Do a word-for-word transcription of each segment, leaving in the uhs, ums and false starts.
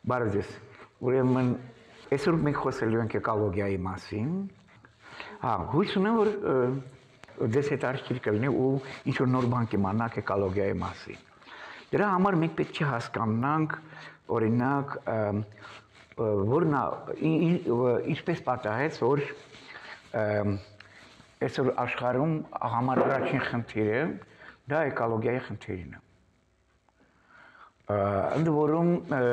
Բարև ձեզ։ Ուրեմն այսօր մենք խոսելու ենք էկոլոգիայի մասին։ Հա, հույս ունեմ, որ ձեզ հետ արդյունք կլինի ու ինչ-որ նոր բան կիմանաք էկոլոգիայի մասին։ Դրա համար մենք պետք է հասկանանք, օրինակ, որ նա ինչպես պատահեց, որ այսօր աշխարհում համար առաջին խնդիրը դա էկոլոգիայի խնդիրն է։ Ընդ որում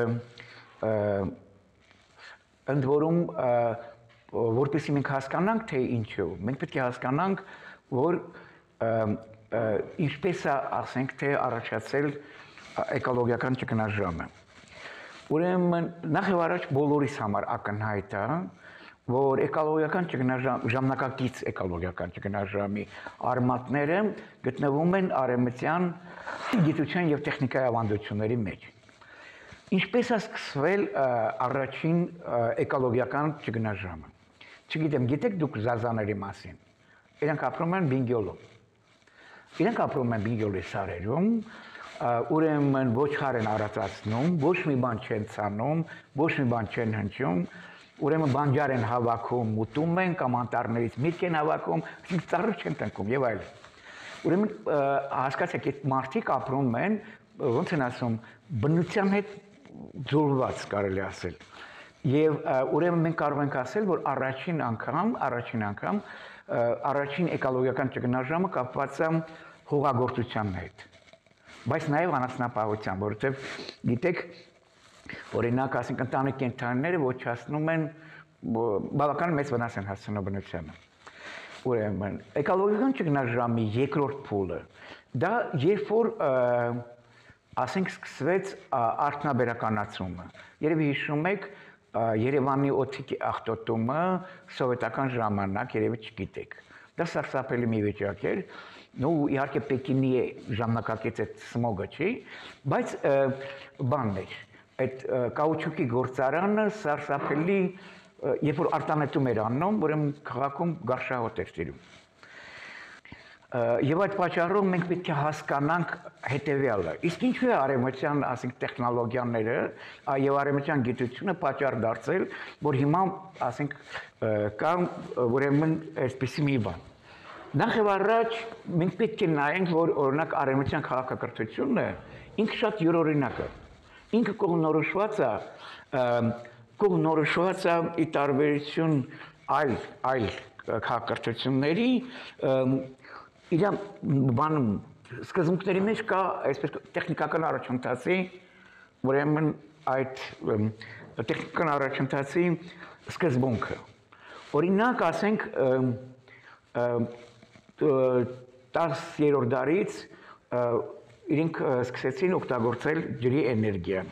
ընդ որում որպեսզի մենք հասկանանք թե ինչու, մենք պետք է հասկանանք, որ ինչպես է, ասենք, թե առաջացել էկոլոգիական ճգնաժամը։ Ուրեմն նախ եւ առաջ բոլորիս համար ակնհայտ է, որ էկոլոգիական ճգնաժամ, ժամանակակից էկոլոգիական ճգնաժամի արմատները գտնվում են արևմտյան գիտության եւ տեխնիկայի ավանդությունների մեջ։ Ինչպես է սկսվել առաջին էկոլոգիական ճգնաժամը։ Չգիտեմ, գիտեք դուք զազաների մասին։ Իրանք ապրում են Բինգյոլում։ Իրանք ապրում են Բինգյոլի սարերում, ուրեմն ոչխար են արածացնում, ոչ մի բան չեն ցանում, ոչ մի բան չեն հնչում, ուրեմն բանջար են հավաքում, ուտում են կամ անտառներից միրգ են հավաքում, ծառը չեն տնկում եւ այլն։ Ուրեմն հասկացեք, այդ մարդիկ ապրում են, ոնց են ասում, բնության հետ ձուլված, կարելի ասել։ Եվ ուրեմն մենք կարող ենք ասել, որ առաջին անգամ, առաջին անգամ առաջին էկոլոգիական ճգնաժամը կապված է հողագործության հետ։ Բայց նաև անասնապահությամբ, որովհետև գիտեք, օրինակ, ասենք, ընտանիք կենդանիները ոչնչացնում են, բավական մեծ վնաս են հասցնում բնությանը։ Ուրեմն, էկոլոգիական ճգնաժամի երկրորդ փուլը, դա երբ որ, ասենք, սկսվեց արդյունաբերականացումը։ Երևի հիշում եք Երևանի օդի աղտոտումը սովետական ժամանակ, երևի չգիտեք։ Դա սարսափելի մի վիճակ էր, ու իհարկե Պեկինի ժամանակակից այդ սմոգը չի, բայց բանն էր, այդ կաուչուկի գործարանը սարսափելի, երբ որ արտանետում էր անում, ուրեմն քաղաքում գարշահոտ էր տիրում։ Եվ այդ պատճառով մենք պետք է հասկանանք հետևյալը։ Իսկ ինչու է արևմտյան, ասենք, տեխնոլոգիաները եւ արևմտյան գիտությունը պատճառ դարձել, որ հիմա, ասենք, կա ուրեմն այսպիսի մի բան։ Նախ եւ առաջ մենք պետք է նայենք, որ օրինակ արևմտյան քաղաքակրթությունը ինքը շատ յուրօրինակ է։ Ինքը կողմնորոշված է, կողմնորոշված է ի տարբերություն այլ այլ քաղաքակրթությունների, իրան բանում սկզբունքների մեջ կա այսպես տեխնիկական առաջընթացի, ուրեմն այդ տեխնիկական առաջընթացի սկզբունքը։ Օրինակ, ասենք, տասներորդ դարից իրենք սկսեցին օգտագործել ջրի էներգիան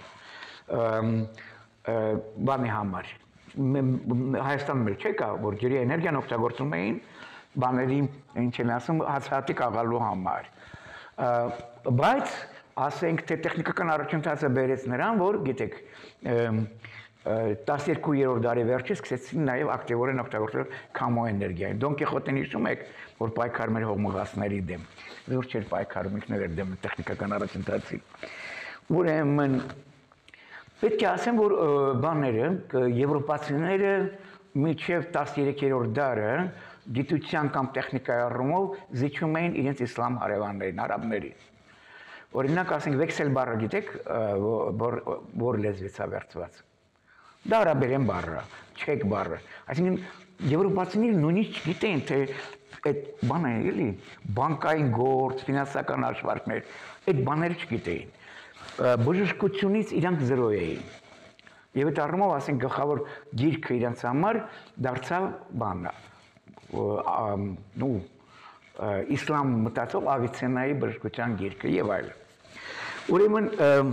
բանի համար։ Հայաստանում էլ չեկա, որ ջրի էներգիան օգտագործում էին բաների, ինչ են ասում, հացահատիկ աղալու համար։ Բայց, ասենք, թե տեխնիկական առաջընթացը բերեց նրան, որ, գիտեք, տասներկուերորդ դարի վերջը սկսեցին նաև ակտիվորեն օգտագործել քամո էներգիային։ Դոն Կիխոտին հիշում եք, որ պայքարում էր հողմղածների դեմ։ Որ չէր պայքարում, ինքն էր դեմ տեխնիկական առաջընթացի։ Ուրեմն պետք է ասեմ, որ բաները, եվրոպացիները մինչև տասներկուերորդ դարը գիտության կամ տեխնիկայի առումով զիջում էին իրենց իսլամ հարևաններին, արաբներին։ Օրինակ, ասենք, վեքսել բառը գիտեք, որ լեզվից է վերցված։ Դա արաբերեն բառը, չեք բառը։ Այսինքն, եվրոպացիները նույնիսկ չգիտեն, թե այդ բանը էլի, բանկային գործ, ֆինանսական հաշվարկներ, այդ բաները չգիտեին։ Բժշկությունից իրանք զրո էին։ Եվ այդ առումով, ասենք, գլխավոր գիրքը իրանց համար դարձավ բանը, նու իսլամ մտածող Ավիցեննայի բժշկության գիրքը եւ այլն։ Ուրեմն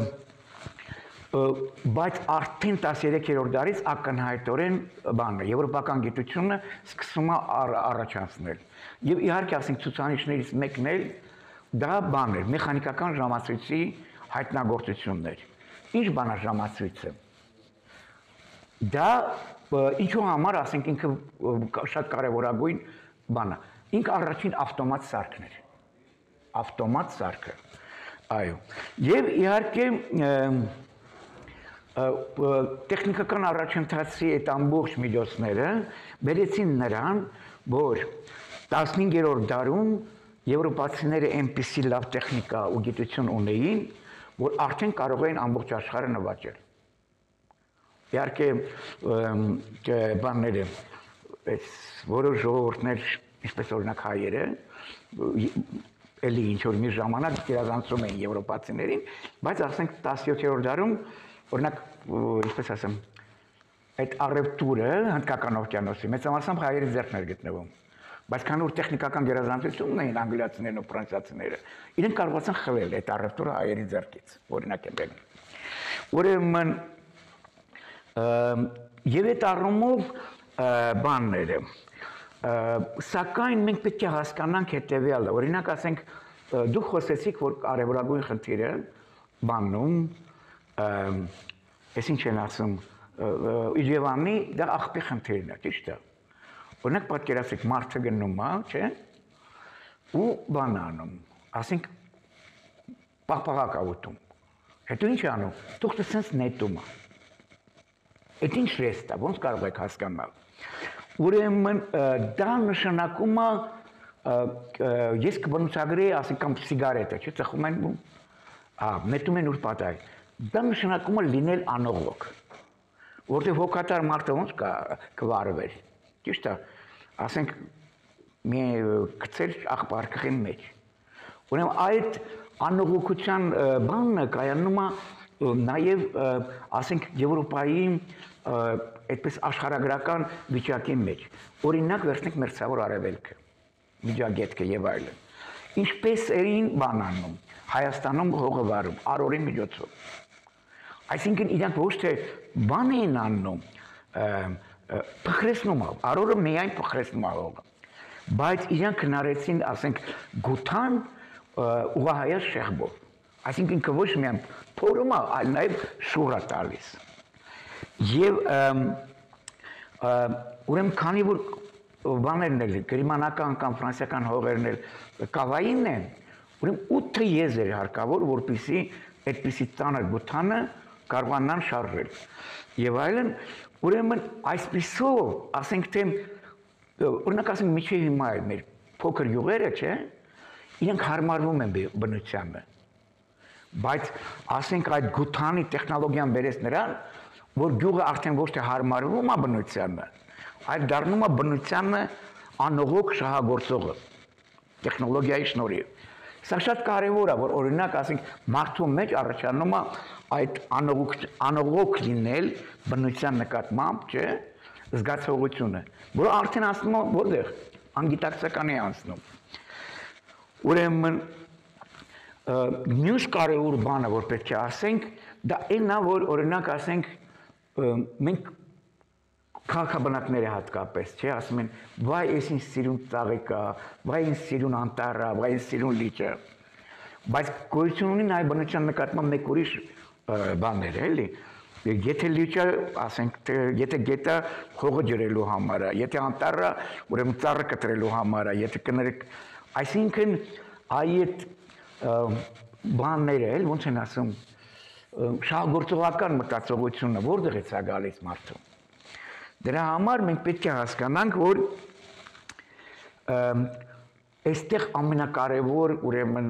բայց արդեն տասներկուերորդ դարից ակնհայտորեն բանը եվրոպական գիտությունը սկսում է առաջացնել։ Եվ իհարկե, ասենք, ցուցանիշներից մեկն էլ դա բան էր, մեխանիկական ժամացույցի հայտնագործությունն էր։ Ինչ բան է ժամացույցը։ Դա ինչու համար, ասենք, ինքը շատ կարևորագույն բան է։ Ինքը առաջին ավտոմատ սարքն էր։ Ավտոմատ սարքը։ Այո։ Եվ իհարկե տեխնիկական առաջընթացի այդ ամբողջ միջոցները բերեցին նրան, որ տասնհինգերորդ դարում եվրոպացիները այնպիսի լավ տեխնիկա ու գիտություն ունեին, որ արդեն կարող էին ամբողջ աշխարհը նվաճել։ Իհարկե բանները, այս որոշ ժողովուրդներ, ինչպես օրինակ հայերը, էլի ինչ-որ մի ժամանակ գերազանցում էին եվրոպացիներին, բայց ասենք տասնյոթերորդ դարում, օրինակ, ինչպես ասեմ, այդ առևտուրը Հնդկական օվկիանոսի մեծամասամբ հայերի ձեռքն էր գտնվում, բայց քանի որ տեխնիկական գերազանցությունն էին անգլիացիներն ու ֆրանսիացիները, իրենք կարողացան խլել այդ առևտուրը հայերի ձեռքից, օրինակ եմ բերում։ Ուրեմն եւ այդ առումով բանները սակայն մենք պետք է հասկանանք հետեւյալը, օրինակ ասենք դուք խոսեցիք, որ կարևորագույն խնդիրը բանում ես ինչ են ասում Իջևանի դա աղբի խնդիրն է, ճիշտ է։ Օրինակ պատկերացրեք մարդը գնում է, չէ՞, ու բան անում, ասենք պաղպաղակ ուտում։ Հետո ինչ անում, թուղթը սենց նետում է։ Այդ ինչ ռեստ է, ոնց կարող եք հասկանալ։ Ուրեմն դա նշանակում է ես կբնութագրեի, ասենք կամ սիգարետը, չէ՞, ծխում են, նետում են ուր պատահի։ Դա նշանակում է լինել անողոք, որտեղ հոգատար մարդը ոնց կվարվեր, ճիշտ է, ասենք մի գցել աղբարկղի մեջ։ Ուրեմն այդ անողոքության բանը կայանում է նաև ասենք Եվրոպայի այդպես աշխարհագրական վիճակի մեջ։ Օրինակ վերցնենք Մերձավոր Արևելքը, Միջագետքը եւ այլն։ Ինչպես էին բան անում Հայաստանում հողը վարում արորի միջոցով։ Այսինքն իրանք ոչ թե բան էին անում, փխրեցնում, արորը միայն փխրեցնում հողը, բայց իրանք հնարեցին, ասենք, գութան ուղղահայաց շեղբով։ Այսինքն ինքը ոչ միայն փորում է, այլ նաև շուռ է տալիս։ Եվ ուրեմն քանի որ բաներն էլ գերմանական կամ ֆրանսիական հողերն էլ կավային են, ուրեմն ութ եզեր հարկավոր, որպեսզի այդպիսի ծանր գութանը կարողանան շարժել։ Եվ այլն, ուրեմն այսպիսով, ասենք թե օրինակ ասենք միջև հիմա էլ մեր փոքր յուղերը, չէ՞, իրենք հարմարվում են բնությանը։ Բայց ասենք այդ գութանի տեխնոլոգիան բերեց նրան, որ գյուղը արդեն ոչ թե հարմարվում է բնությանը, այլ դառնում է բնությանը անողոք շահագործողը տեխնոլոգիայի շնորհիվ։ Սա շատ կարևոր է, որ օրինակ ասենք մարդու մեջ առաջանում է այդ անողոք լինել բնության նկատմամբ, չէ՞, զգացողությունը, որը արդեն անցնում է որտեղ անգիտակցական է անցնում։ Ուրեմն մյուս կարևոր բանը, որ պետք է ասենք, դա այն է, որ օրինակ ասենք մենք քաղաքաբնակները հատկապես, չէ, ասում են, վայ, ես ինձ սիրուն ծաղիկա, վայ, ինձ սիրուն անտառը, վայ, ինձ սիրուն լիճը։ Բայց գոյություն ունի նաև բնության նկատմամբ մեկ ուրիշ բաներ, էլի։ Եթե լիճը, ասենք, եթե գետը հողը ջրելու համար է, եթե անտառը, ուրեմն ծառը կտրելու համար է, եթե կներեք, այսինքն այդ բանները էլ ոնց են ասում, շահագործողական մտածողությունը որտեղից է գալիս մարդու։ Դրա համար մենք պետք է հասկանանք, որ այստեղ ամենակարևոր, ուրեմն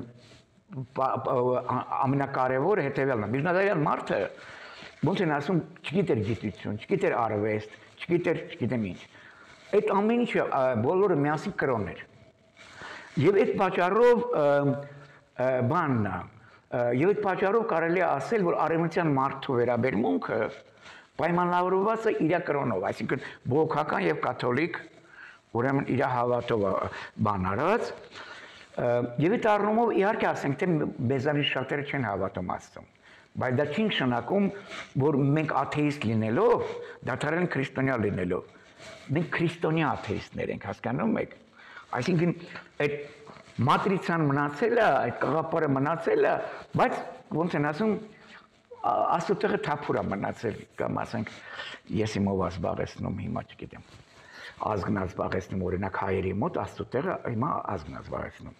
ամենակարևորը հետևյալն է։ Միջնադարյան մարդը ոնց են ասում, չգիտեր գիտություն, չգիտեր արվեստ, չգիտեր, չգիտեմ ինչ։ Այդ ամեն ինչը բոլորը միասին կրոն էր։ Եվ այդ պատճառով բանն է, եւ այդ պատճառով կարելի է ասել, որ արևմտյան մարդու վերաբերմունքը պայմանավորված է իր կրոնով, այսինքն բողոքական եւ կաթոլիկ, ուրեմն իր հավատով բան արած, եւ այդ առումով իհարկե ասենք թե մեզանից շատերը չեն հավատում Աստծուն, բայց դա չի նշանակում, որ մենք աթեիստ լինելով, դադարել քրիստոնյա լինելով, մենք քրիստոնյա աթեիստներ ենք, հասկանում եք, այսինքն այդ մատրիցան մնացել է, այդ կաղապարը մնացել է, բայց ոնց են ասում, Աստծո թափուր է մնացել, կամ ասենք, ես իմով ազբաղեցնում, հիմա չգիտեմ, ազգն ազբաղեցնում, օրինակ հայերի մոտ, Աստծո տեղը հիմա ազգն ազբաղեցնում։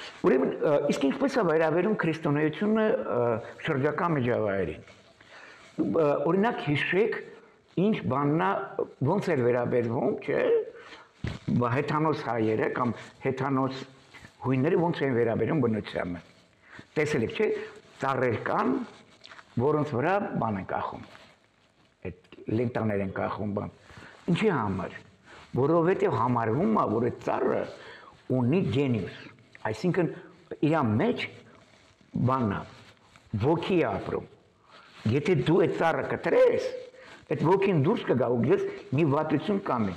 Ուրեմն, իսկ ինչպես է վերաբերում քրիստոնեությունը շրջակա միջավայրին։ օրինակ հիշեք ինչ բանն է ոնց էր վերաբերվում, չէ՞, հեթանոս հայերը կամ հեթանոս հույները ոնց են վերաբերում բնությանը։ Տեսել եք, չէ՞, ծառեր կան, որոնց վրա բան են կախում։ Այդ լենտաներ են կախում բան։ Ինչի համար։ Որովհետև համարվում է, որ այդ ծառը ունի գենիուս, այսինքն իր մեջ բանն է, ոգի է ապրում։ Եթե դու այդ ծառը կտրես, այդ ոգին դուրս կգա ու ես մի վատություն կանի։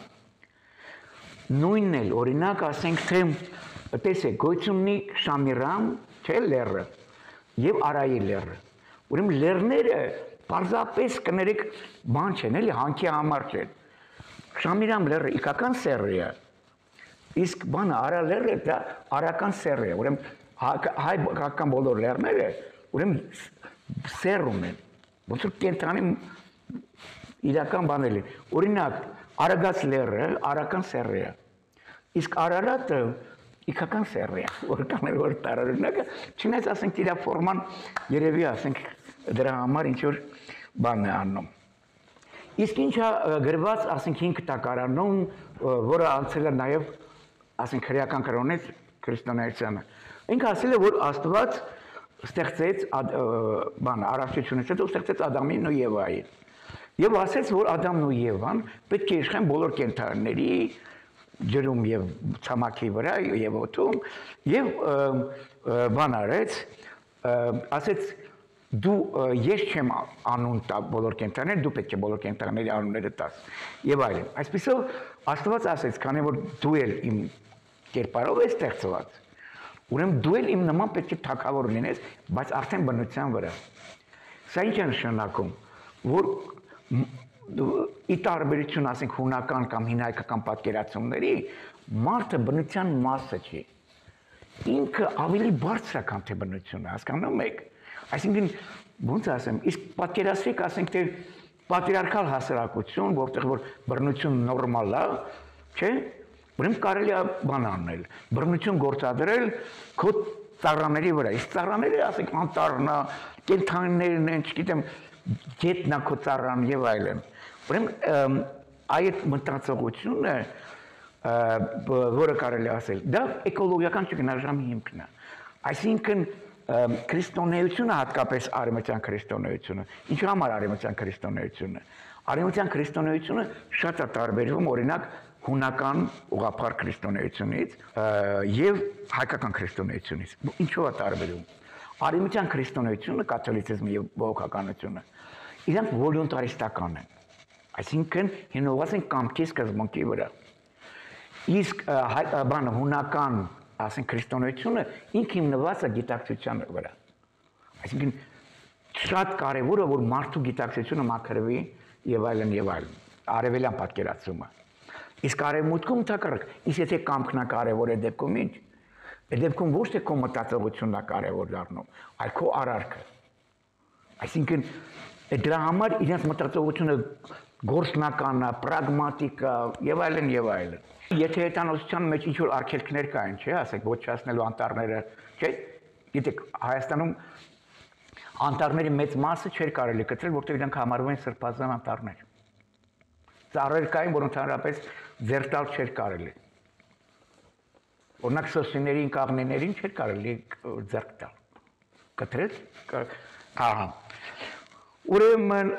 Նույնն էլ, օրինակ, ասենք թե, տեսեք, գոյություն ունի Շամիրամ, չէ, լեռը, եւ Արայի լեռը։ Ուրեմն լեռները պարզապես կներեք բան չեն, էլի հանքի համար չեն։ Շամիրամ լեռը իքական սեռ է, իսկ բանը Արա լեռը դա արական սեռ է, ուրեմն հայ հայկական բոլոր լեռները, ուրեմն սեռ ունեն, ոնց որ կենտրոնի իրական բաներ են։ Օրինակ, Արագած լեռը արական սեռ է, իսկ Արարատը իքական սեռ է, որ կաներ որ տարօրինակը, չնայած ասենք իր ֆորման երևի ասենք դրա համար ինչ որ բան է անում։ Իսկ ինչա գրված, ասենք հինգ տակարանոն, որը անցել է նաև, ասենք հրեական կրոնից քրիստոնեությանը։ Ինքը ասել է, որ Աստված ստեղծեց բան առողջությունից հետո ստեղծեց Ադամին ու Եվային։ Եվ ասեց, որ Ադամն ու Եվան պետք է իշխեն բոլոր կենդանիների ջրում եւ ցամաքի վրա եւ օդում եւ բան արեց, ասեց դու ես չեմ անուն տա բոլոր կենդանիներին, դու պետք է բոլոր կենդանիների անունները տաս եւ այլն։ Այսպեսով Աստված ասեց, քանի որ դու էլ իմ կերպարով ես ստեղծված, ուրեմն դու էլ իմ նման պետք է թագավոր լինես, բայց արդեն բնության վրա։ Սա ինչ է նշանակում, որ ի տարբերություն ասենք հունական կամ հինայկական պատկերացումների, մարդը բնության մասը չի։ Ինքը ավելի բարձր է, քան թե բնությունը, հասկանում եք։ Այսինքն, ոնց ասեմ, իսկ պատկերացրեք, ասենք թե պատրիարքալ հասարակություն, որտեղ որ բռնություն նորմալ է, չէ՞, ուրեմն կարելի է բան անել, բռնություն գործադրել քո ծառաների վրա։ Իսկ ծառաները, ասենք, անտառն է, կենդանիներն են, չգիտեմ, գետնա քո ծառան եւ այլն։ Ուրեմն այդ մտածողությունը, որը կարելի ասել, դա էկոլոգիական ճգնաժամի հիմքն է։ Այսինքն քրիստոնեությունը, հատկապես արևմտյան քրիստոնեությունը, ինչի համար արևմտյան քրիստոնեությունը։ Արևմտյան քրիստոնեությունը շատ է տարբերվում, օրինակ, հունական ուղղափառ քրիստոնեությունից եւ հայկական քրիստոնեությունից։ Ինչու է տարբերվում։ Արևմտյան քրիստոնեությունը, կաթոլիցիզմը եւ բողոքականությունը, իրանք վոլյոնտարիստական են։ Այսինքն հիմնված են կամքի սկզբունքի վրա։ Իսկ բանը հունական, ասենք քրիստոնեությունը ինքը հիմնված է գիտակցության վրա։ Այսինքն շատ կարևոր է որ մարդու գիտակցությունը մաքրվի եւ այլն եւ այլն։ Արևելյան պատկերացումը։ Իսկ արևմուտքում թակարակ, իսկ եթե կամքն է կարևոր է դեպքում ինչ, այդ դեպքում ոչ թե քո մտածողությունն է կարևոր դառնում, այլ քո արարքը։ Այսինքն դրա համար իրենց մտածողությունը գործնական է, պրագմատիկ է եւ այլն եւ այլն։ Եթե հետանոցության մեջ ինչ որ արգելքներ կային, չէ, ասեք ոչնչացնելու անտառները, չէ, գիտեք, Հայաստանում անտառների մեծ մասը չէր կարելի կտրել, որտեղ իրենք համարվում են սրբազան անտառներ։ Ծառեր կային, որ ընդհանրապես ձեռք տալ չէր կարելի։ Օրինակ սոսիներին, կաղնիներին չէր կարելի ձեռք տալ։ Կտրել, ահա։ Ուրեմն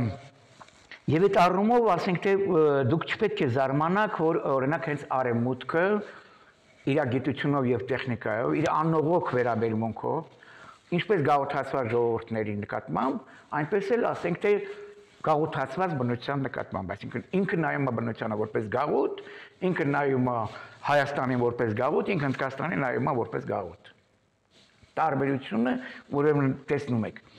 եւ այդ առումով ասենք թե դուք չպետք է զարմանաք, որ օրինակ հենց արևմուտքը իր գիտությունով եւ տեխնիկայով, իր անողոք վերաբերմունքով, ինչպես գաղութացված ժողովուրդների նկատմամբ, այնպես էլ ասենք թե գաղութացված բնության նկատմամբ, այսինքն ինքը նայում է բնությանը որպես գաղութ, ինքը նայում է Հայաստանին որպես գաղութ, ինքը Հնդկաստանին նայում է որպես գաղութ։ Տարբերությունը, ուրեմն տեսնում եք։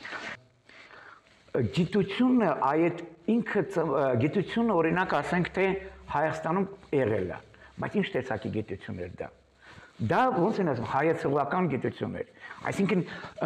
Գիտությունը այդ ինքը գիտությունը օրինակ ասենք թե Հայաստանում եղել է, բայց ինչ տեսակի գիտություն էր դա։ Դա ոնց են ասում հայացողական գիտություն էր։ Այսինքն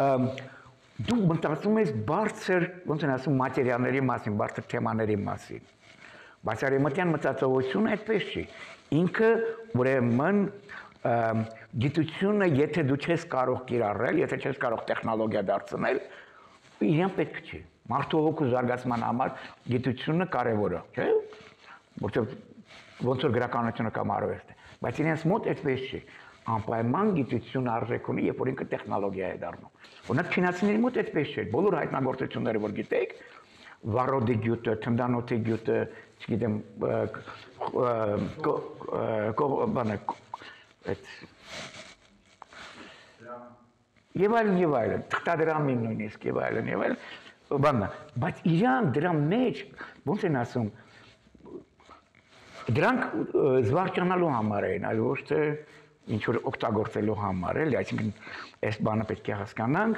դու մտածում ես բարձր, ոնց են ասում մատերիալների մասին, բարձր թեմաների մասին։ Բայց արևմտյան մտածողությունը այդպես չի։ Ինքը ուրեմն գիտությունը, եթե դու չես կարող կիրառել, եթե չես կարող տեխնոլոգիա դարձնել, իրեն պետք չի։ Մարդու հոգու զարգացման համար գիտությունը կարևոր է, չէ՞։ Որտեղ ոնց որ գրականությունը կամ արվեստը, բայց իրենց մոտ այդպես չի։ Անպայման գիտությունը արժեք ունի, երբ որ ինքը տեխնոլոգիա է դառնում։ Օրինակ չինացիների մոտ այդպես չէ։ Բոլոր հայտնագործությունները, որ գիտեք, վառոդի գյուտը, թնդանոթի գյուտը, չգիտեմ, բանը, այդ եւ այլն եւ այլն, թղթադրամին նույնիսկ եւ այլն եւ այլն, բանը, բայց իրան դրա մեջ ոնց են ասում, դրանք զվարճանալու համար են, այլ ոչ թե ինչ որ օգտագործելու համար, էլի, այսինքն այս բանը պետք է հասկանանք,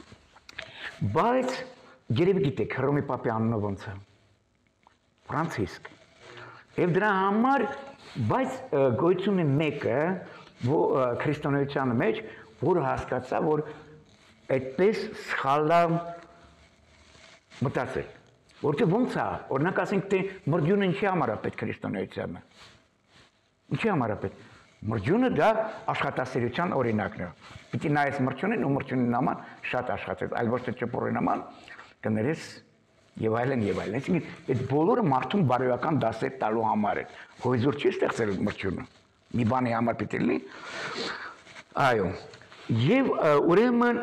բայց երևի գիտեք Հռոմի Պապի անունը ոնց է, Ֆրանցիսկ, եւ դրա համար, բայց գոյություն է մեկը քրիստոնեության մեջ, որը հասկացա, որ այդպես սխալ է մտածել, որտեղ ոնց է, օրինակ ասենք թե մրջյունը ինչի համար է պետք քրիստոնեությանը, ինչի համար է պետք, մրջյունը դա աշխատասիրության օրինակն է, պիտի նայես մրջյունին ու մրջյունի նման շատ աշխատես, այլ ոչ թե ճպորի նման կներես եւ այլն եւ այլն, այսինքն այդ բոլորը մարդուն բարոյական դասեր տալու համար է, հույզուր չի ստեղծել մրջյունը, մի բանի համար պիտի լինի, այո, եւ ուրեմն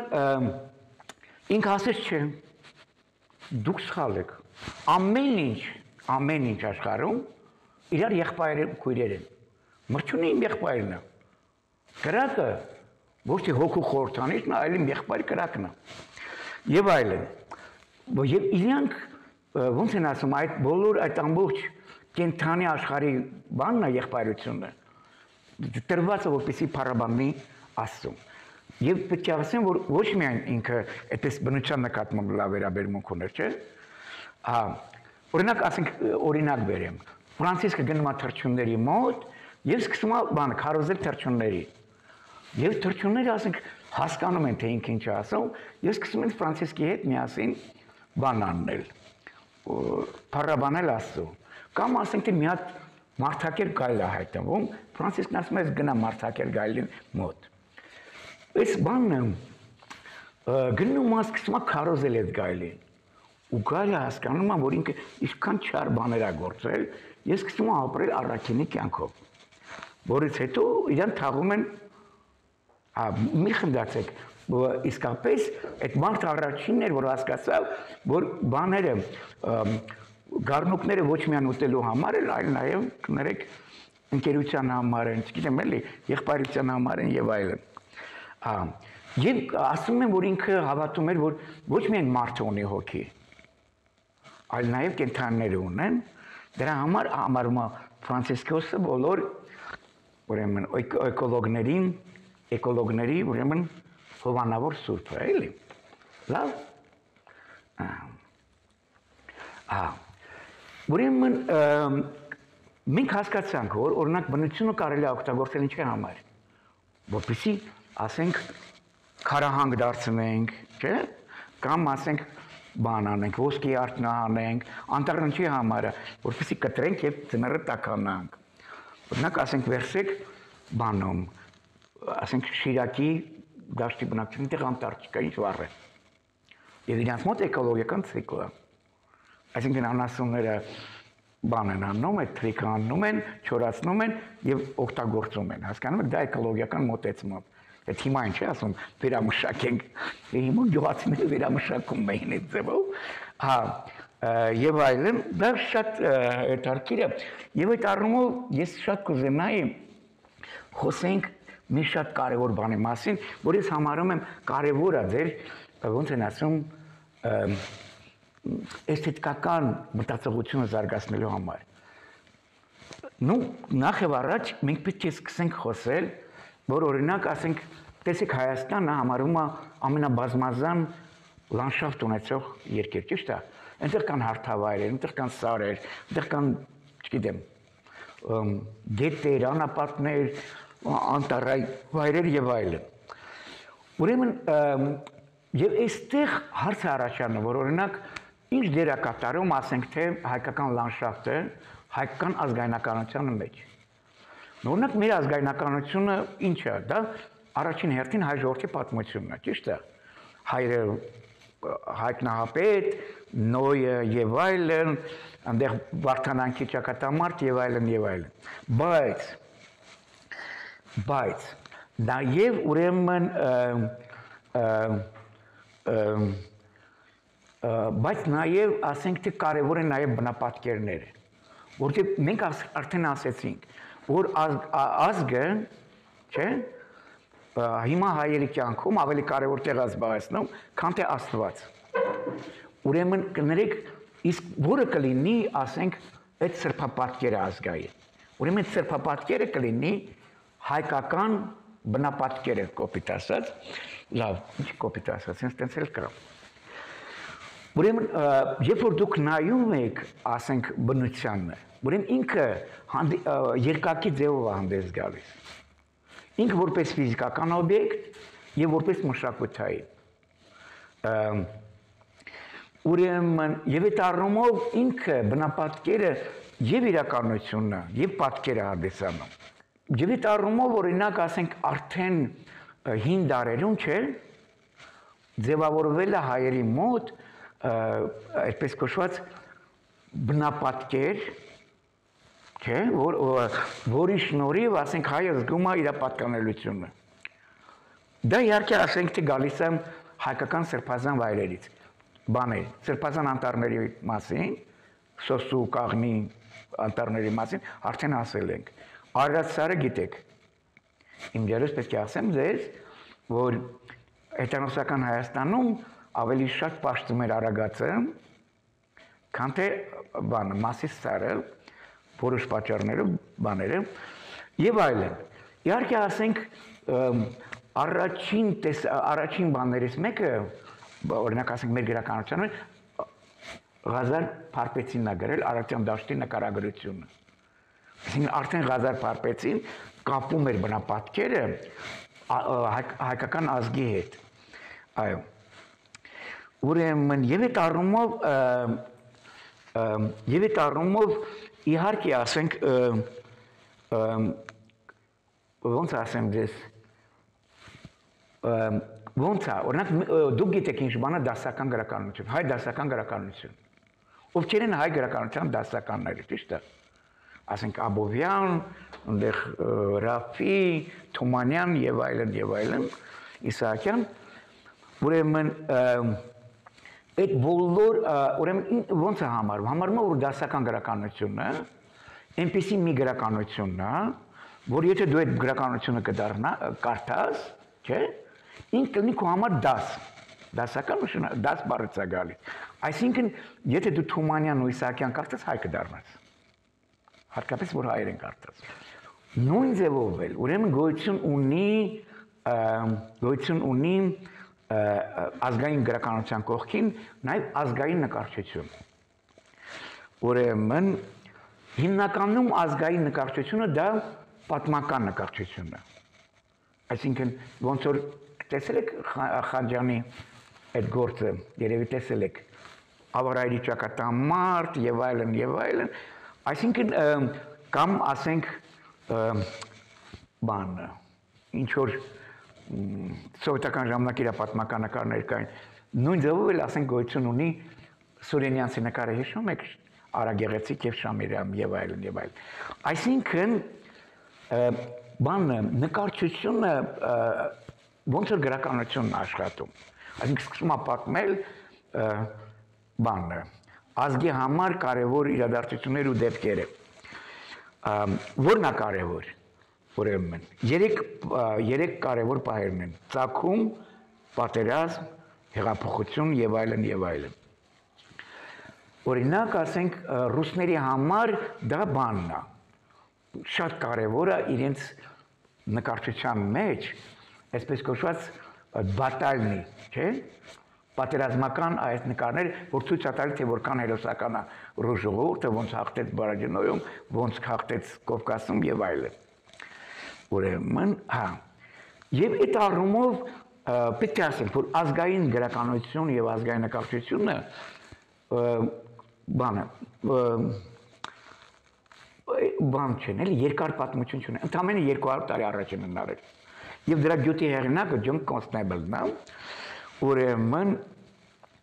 ինքը ասես չէ, դուք սխալ եք, ամեն ինչ, ամեն ինչ աշխարհում իրար եղբայրեր ու քույրեր են, մրջյունը իմ եղբայրն է, կրակը ոչ թե հոգու խորհրդանիշն է, այլ իմ եղբայրի կրակն է, եւ այլն, եւ իրանք ոնց են ասում, այդ բոլոր այդ ամբողջ կենթանի աշխարհի բանն է եղբայրությունը, տրված է որպեսզի փառաբանի Աստծուն։ Եվ պետք է ասեմ, որ ոչ միայն ինքը այդպես բնության նկատմամբ լավ վերաբերմունք ուներ, չէ՞։ Ահա, օրինակ ասենք օրինակ բերեմ։ Ֆրանցիսկը գնում է թռչունների մոտ եւ սկսում է բան քարոզել թռչունների։ Եվ թռչունները ասենք հասկանում են թե ինքը ինչ է ասում, եւ սկսում են Ֆրանցիսկի հետ միասին բան անել։ Փառաբանել Աստծուն։ Կամ ասենք թե մի հատ մարդակեր գայլ է հայտնվում, Ֆրանցիսկն ասում է գնա մարդակեր գայլի մոտ։ Այս բանը գնում է սկսում է քարոզել այդ գայլին։ Ու գայլը հասկանում է, որ ինքը ինչքան չար բաներ է գործել, եւ սկսում է ապրել առաքինի կյանքով։ Որից հետո իրան թաղում են, հա, մի խնդացեք, իսկապես այդ մարդը առաջինն էր, որ հասկացավ, որ բաները գառնուկները ոչ միայն ուտելու համար են, այլ նաեւ կներեք ընկերության համար են, չգիտեմ էլի, եղբայրության համար են եւ այլն։ Հա, եւ ասում են, որ ինքը հավատում էր, որ ոչ միայն մարդը ունի հոգի, այլ նաեւ կենդանիները ունեն, դրա համար համարում է Ֆրանցիսկոսը բոլոր ուրեմն էկոլոգներին, էկոլոգների ուրեմն հովանավոր սուրբ է, էլի։ Լավ։ Ահա։ Ուրեմն մենք հասկացանք, որ օրինակ բնությունը կարելի է օգտագործել ինչի համար, որպեսզի ասենք քարահանք դարձնենք, չէ՞, կամ ասենք բան անենք, ոսկի արտնանենք, անտառը ինչի համար է, որպեսզի կտրենք եւ ծնրը տականանք։ Օրինակ ասենք վերցրեք բանում, ասենք Շիրակի դաշտի բնակչության տեղ Անտարկտիկա ինչ վառ է։ Եվ իրանց մոտ էկոլոգիական ցիկլ է։ Այսինքն անասունները բան են անում, այդ թրիկը անում են, չորացնում են եւ օգտագործում են։ Հասկանում եք, դա էկոլոգիական մոտեցում։ Այդ հիմա ինչ է ասում, վերամշակենք։ Հիմա գյուղացիները վերամշակում էին այդ ձևով։ Հա, եւ այլն, դա շատ հետաքրքիր է։ Եվ այդ առումով ես շատ կուզենայի խոսենք մի շատ կարևոր բանի մասին, որ ես համարում եմ կարևոր է ձեր, ոնց են ասում, էսթետիկական մտածողությունը զարգացնելու համար։ Ну, նախ եւ առաջ մենք պետք է սկսենք խոսել, որ օրինակ ասենք, տեսեք Հայաստանը համարում է ամենաբազմազան լանդշաֆտ ունեցող երկիր, ճիշտ է։ Այնտեղ կան հարթավայրեր, այնտեղ կան սարեր, այնտեղ կան, չգիտեմ, գետեր, անապատներ, անտառայ վայրեր եւ այլն։ Ուրեմն եւ այստեղ հարց է առաջանում, որ օրինակ ինչ դեր է կատարում, ասենք թե հայկական լանդշաֆտը հայկական ազգայնականության մեջ։ Օրինակ մեր ազգայնականությունը ինչ է, դա առաջին հերթին հայ ժողովրդի պատմությունն է, ճիշտ է։ Հայերը Հայկ Նահապետ, Նոյը եւ այլն, այնտեղ Վարդանանքի ճակատամարտ եւ այլն եւ այլն։ Բայց բայց նաեւ ուրեմն բայց նաեւ ասենք թե կարեւոր է նաեւ բնապատկերները, որտեղ մենք արդեն ասեցինք, որ ազգը, չէ՞, հիմա հայերի կյանքում ավելի կարևոր տեղ է զբաղեցնում, քան թե Աստված։ Ուրեմն կներեք, իսկ որը կլինի, ասենք, այդ սրբապատկերը ազգային։ Ուրեմն այդ սրբապատկերը կլինի հայկական բնապատկերը, կոպիտ ասած, լավ, ինչ կոպիտ ասած, ինձ տենց էլ կրամ։ Ուրեմն, երբ որ դուք նայում եք, ասենք, բնությանը, ուրեմն ինքը երկակի ձևով է հանդես գալիս։ Ինքը որպես ֆիզիկական օբյեկտ եւ որպես մշակութային։ Ուրեմն եւ այդ առումով ինքը բնապատկերը եւ իրականությունն է եւ պատկերը հանդիսանում։ Եվ այդ առումով օրինակ ասենք արդեն հին դարերում չէ, ձևավորվել է հայերի մոտ այդպես կոչված բնապատկեր, չէ, որ որի շնորհիվ ասենք հայը զգում է իր պատկանելությունը։ Դա իհարկե ասենք թե գալիս է հայկական սրբազան վայրերից, բաներ, սրբազան անտառների մասին, սոսու, կաղնի անտառների մասին արդեն ասել ենք։ Արարածարը գիտեք, իմ ջերս պետք է ասեմ ձեզ, որ հետանոսական Հայաստանում ավելի շատ պաշտում էր Արագածը, քան թե բանը, Մասիս սարը, որոշ պատճառներով, բաները, եւ այլն։ Իհարկե ասենք առաջին առաջին բաներից մեկը, օրինակ ասենք մեր գրականությանը Ղազար Փարպեցինն է գրել Արաքսյան դաշտի նկարագրությունը։ Արդեն Ղազար Փարպեցին կապում էր բնապատկերը հայկական ազգի հետ։ Այո։ Ուրեմն եւ այդ առումով եւ այդ առումով իհարկե ասենք ոնց ասեմ դες ոնց է օրինակ դուք գիտեք ինչ բան է դասական գրականություն, հայ դասական գրականություն։ Ովքեր են հայ գրականության դասականները, ճիշտ է։ Ասենք Աբովյան, այնտեղ Ռաֆի, Թումանյան եւ այլն եւ այլն, Իսահակյան, ուրեմն այդ բոլոր ուրեմն ոնց է համարվում, համարվում է որ դասական գրականությունն է, այնպիսի մի գրականությունն է, որ եթե դու այդ գրականությունը կդառնա, կարդաս, չէ՞, ինքը կլինի քո համար դաս, դասական նշան, դաս բառից է գալիս։ Այսինքն, եթե դու Թումանյան ու Իսահակյան կարդաս, հայ կդառնաս։ Հատկապես որ հայեր են կարդաց։ Նույն ձևով էլ, ուրեմն գոյություն ունի գոյություն ունի ազգային գրականության կողքին նաև ազգային նկարչություն։ Ուրեմն հիմնականում ազգային նկարչությունը դա պատմական նկարչությունն է։ Այսինքն ոնց որ տեսել եք Խանջյանի այդ գործը, երևի տեսել եք, Ավարայրի ճակատամարտ եւ այլն եւ այլն, այսինքն կամ ասենք բան, ինչ որ սովետական ժամանակ իր պատմական նկարներ կային, նույն ձևով էլ ասենք գոյություն ունի Սուրենյանցի նկարը հիշում եք, Արա Գեղեցիկ եւ Շամիրամ եւ այլն եւ այլն։ Այսինքն բանը նկարչությունը ոնց որ գրականությունն աշխատում։ Այսինքն սկսում է պատմել բանը ազգի համար կարևոր իրադարձություններ ու դեպքերը։ Որն է կարևոր։ Ուրեմն երեք երեք կարևոր պահերն են՝ ծագում, պատերազմ, հեղափոխություն եւ այլն եւ այլն։ Օրինակ ասենք ռուսների համար դա բանն է։ Շատ կարևոր է իրենց նկարչության մեջ, այսպես կոչված բատալնի, չէ՞, պատերազմական այս նկարներ, որ ցույց է տալիս, թե որքան հերոսական է ռուս ժողովուրդը, ոնց հաղթեց Բարաջինոյում, ոնց հաղթեց Կովկասում եւ այլն։ Ուրեմն, հա։ Եվ այդ առումով պետք է ասենք, որ ազգային գրականություն եւ ազգային նկարչությունը բանը բան չեն, էլի երկար պատմություն չունեն, ընդամենը երկու հարյուր տարի առաջ են հնարել։ Եվ դրա գյուտի հեղինակը Ջոն Կոնստեբլն է, ուրեմն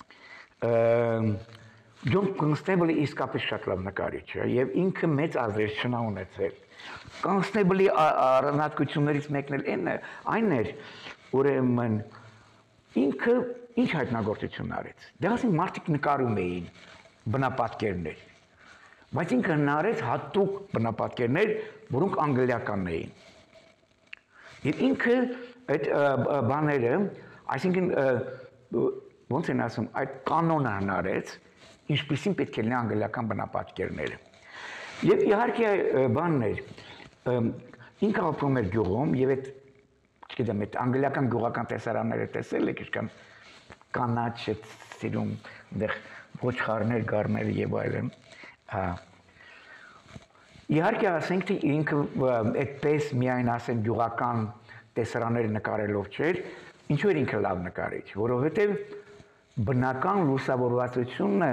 Ջոն Կոնստեբլը իսկապես շատ լավ նկարիչ է եւ ինքը մեծ ազդեցություն է ունեցել։ Կոնստեբլի առանցքություններից մեկն էլ այն է, այն էր, ուրեմն ինքը ինչ հայտնագործություն արեց։ Դեռասին մարդիկ նկարում էին բնապատկերներ, բայց ինքը հնարեց հատուկ բնապատկերներ, որոնք անգլիական էին։ Եվ ինքը այդ բաները, այսինքն ոնց են ասում, այդ կանոնը հնարեց, ինչպիսին պետք է լինի անգլիական բնապատկերները։ Եվ իհարկե բանն էր, ինքը ապրում էր գյուղում եւ այդ, չգիտեմ, այդ անգլիական գյուղական տեսարանները տեսել եք, ինչքան կանաչ է սիրում, այնտեղ ոչխարներ, գառներ եւ այլն։ Հա։ Իհարկե ասենք թե ինքը այդպես միայն ասեն գյուղական տեսարաններ նկարելով չէր, ինչու էր ինքը լավ նկարիչ, որովհետեւ բնական լուսավորվածությունը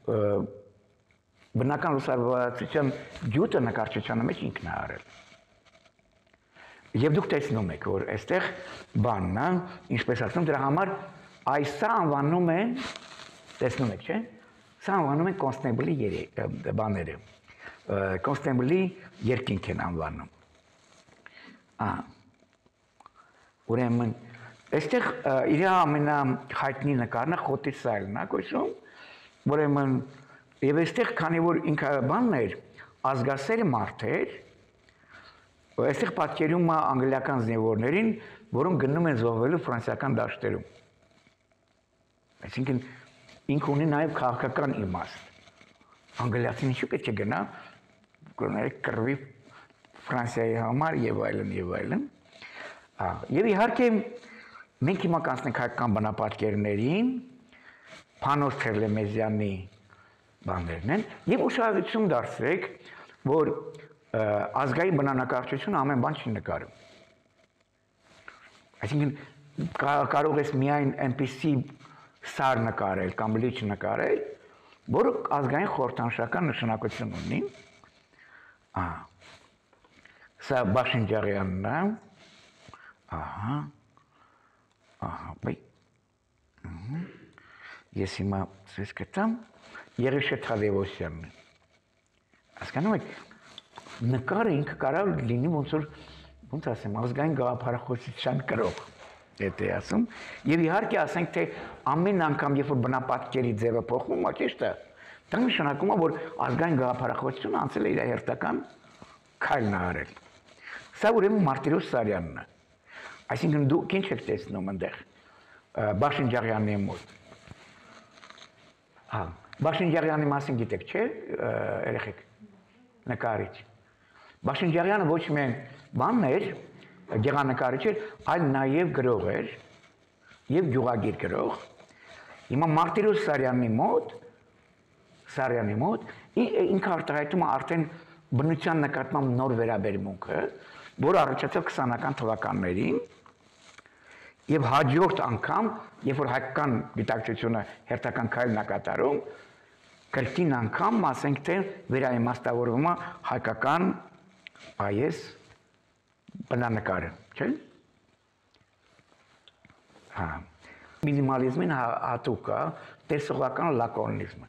բնական լուսավորվածության ջութը նկարչության մեջ ինքն է արել։ Եվ դուք տեսնում եք, որ այստեղ բանն է, ինչպես ասում, դրա համար այս անվանում են, տեսնում եք, չէ՞։ Սա անվանում են Կոնստեբլի բաները։ Կոնստեբլի երկինք են անվանում։ Ահա։ Ուրեմն այստեղ իր ամենահայտնի նկարն է Խոտի սայլն է կոչվում, ուրեմն եւ այստեղ քանի որ ինքը բանն էր, ազգասեր մարդ էր, այստեղ պատկերում է անգլիական զինվորներին, որոնք գնում են զոհվելու ֆրանսիական դաշտերում։ Այսինքն ինքը ունի նաեւ քաղաքական իմաստ։ Անգլիացին ինչու պետք է գնա, կռվի Ֆրանսիայի համար եւ այլն եւ այլն։ Եվ իհարկե մենք հիմա կանցնենք հայկական բնապատկերներին, Փանոս Թերլեմեզյանի բաներն են, եւ ուշադրություն դարձրեք, որ ազգային բնանկարչությունը ամեն բան չի նկարում։ Այսինքն կարող ես միայն այնպիսի սար նկարել կամ լիճ նկարել, որը ազգային խորհրդանշական նշանակություն ունի։ Ահա։ Սա Բաշինջարյանն է։ Ահա։ Ահա, բայ։ Ահա։ Ես հիմա ցույց կտամ Երեշե Թադևոսյանն է։ Հասկանում եք, նկարը ինքը կարող լինի ոնց որ, ոնց ասեմ, ազգային գաղափարախոսության կրող, եթե ասում, եւ իհարկե ասենք թե ամեն անգամ երբ որ բնապատկերի ձևը փոխվում է, ճիշտ է, դա նշանակում է, որ ազգային գաղափարախոսությունը անցել է իր հերթական քայլն արել։ Սա ուրեմն Մարտիրոս Սարյանն է։ Այսինքն դուք ինչ եք տեսնում այնտեղ Բաշինջարյանի մոտ։ Հա, Բաշինջարյանի մասին գիտեք, չէ՞, երեխեք, նկարիչ։ Բաշինջարյանը ոչ միայն բանն էր, գեղանկարիչ էր, այլ նաև գրող էր եւ գյուղագիր գրող։ Հիմա Մարտիրոս Սարյանի մոտ, Սարյանի մոտ ինքը արտահայտում է արդեն բնության նկատմամբ նոր վերաբերմունքը, որը առաջացավ քսանական թվականներին եւ հաջորդ անգամ, երբ որ հայկական գիտակցությունը հերթական քայլն է կատարում, կրկին անգամ, ասենք թե վերաիմաստավորվում է հայկական այս բնանկարը, չէ՞։ Հա։ Մինիմալիզմին հատուկ է տեսողական լակոնիզմը։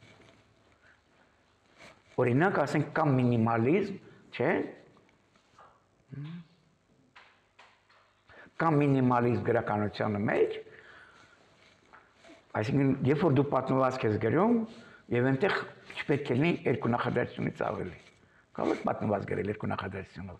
Օրինակ, ասենք կամ մինիմալիզմ, չէ՞։ Կամ մինիմալիզմ գրականության մեջ, այսինքն, երբ որ դու պատմվածք ես գրում, եւ այնտեղ չպետք է լինի երկու նախադասությունից ավելի։ Կարող ես պատմվածք գրել երկու նախադասությունով։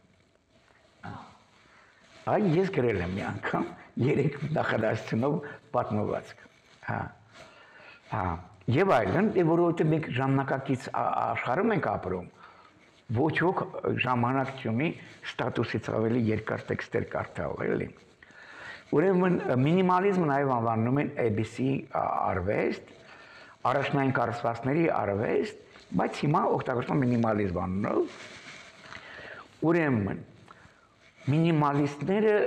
Այ ես գրել եմ մի անգամ երեք նախադասությունով պատմվածք։ Հա։ Հա։ Եվ այլն, որովհետեւ մենք ժամանակակից աշխարհում ենք ապրում, ոչ ոք ժամանակ չունի ստատուսից ավելի երկար տեքստեր կարդալ, էլի։ Ուրեմն մինիմալիզմը նաև անվանում են A B C արվեստ, առաջնային կառուցվածքների արվեստ, բայց հիմա օգտագործվում մինիմալիզմ անունով։ Ուրեմն մինիմալիստները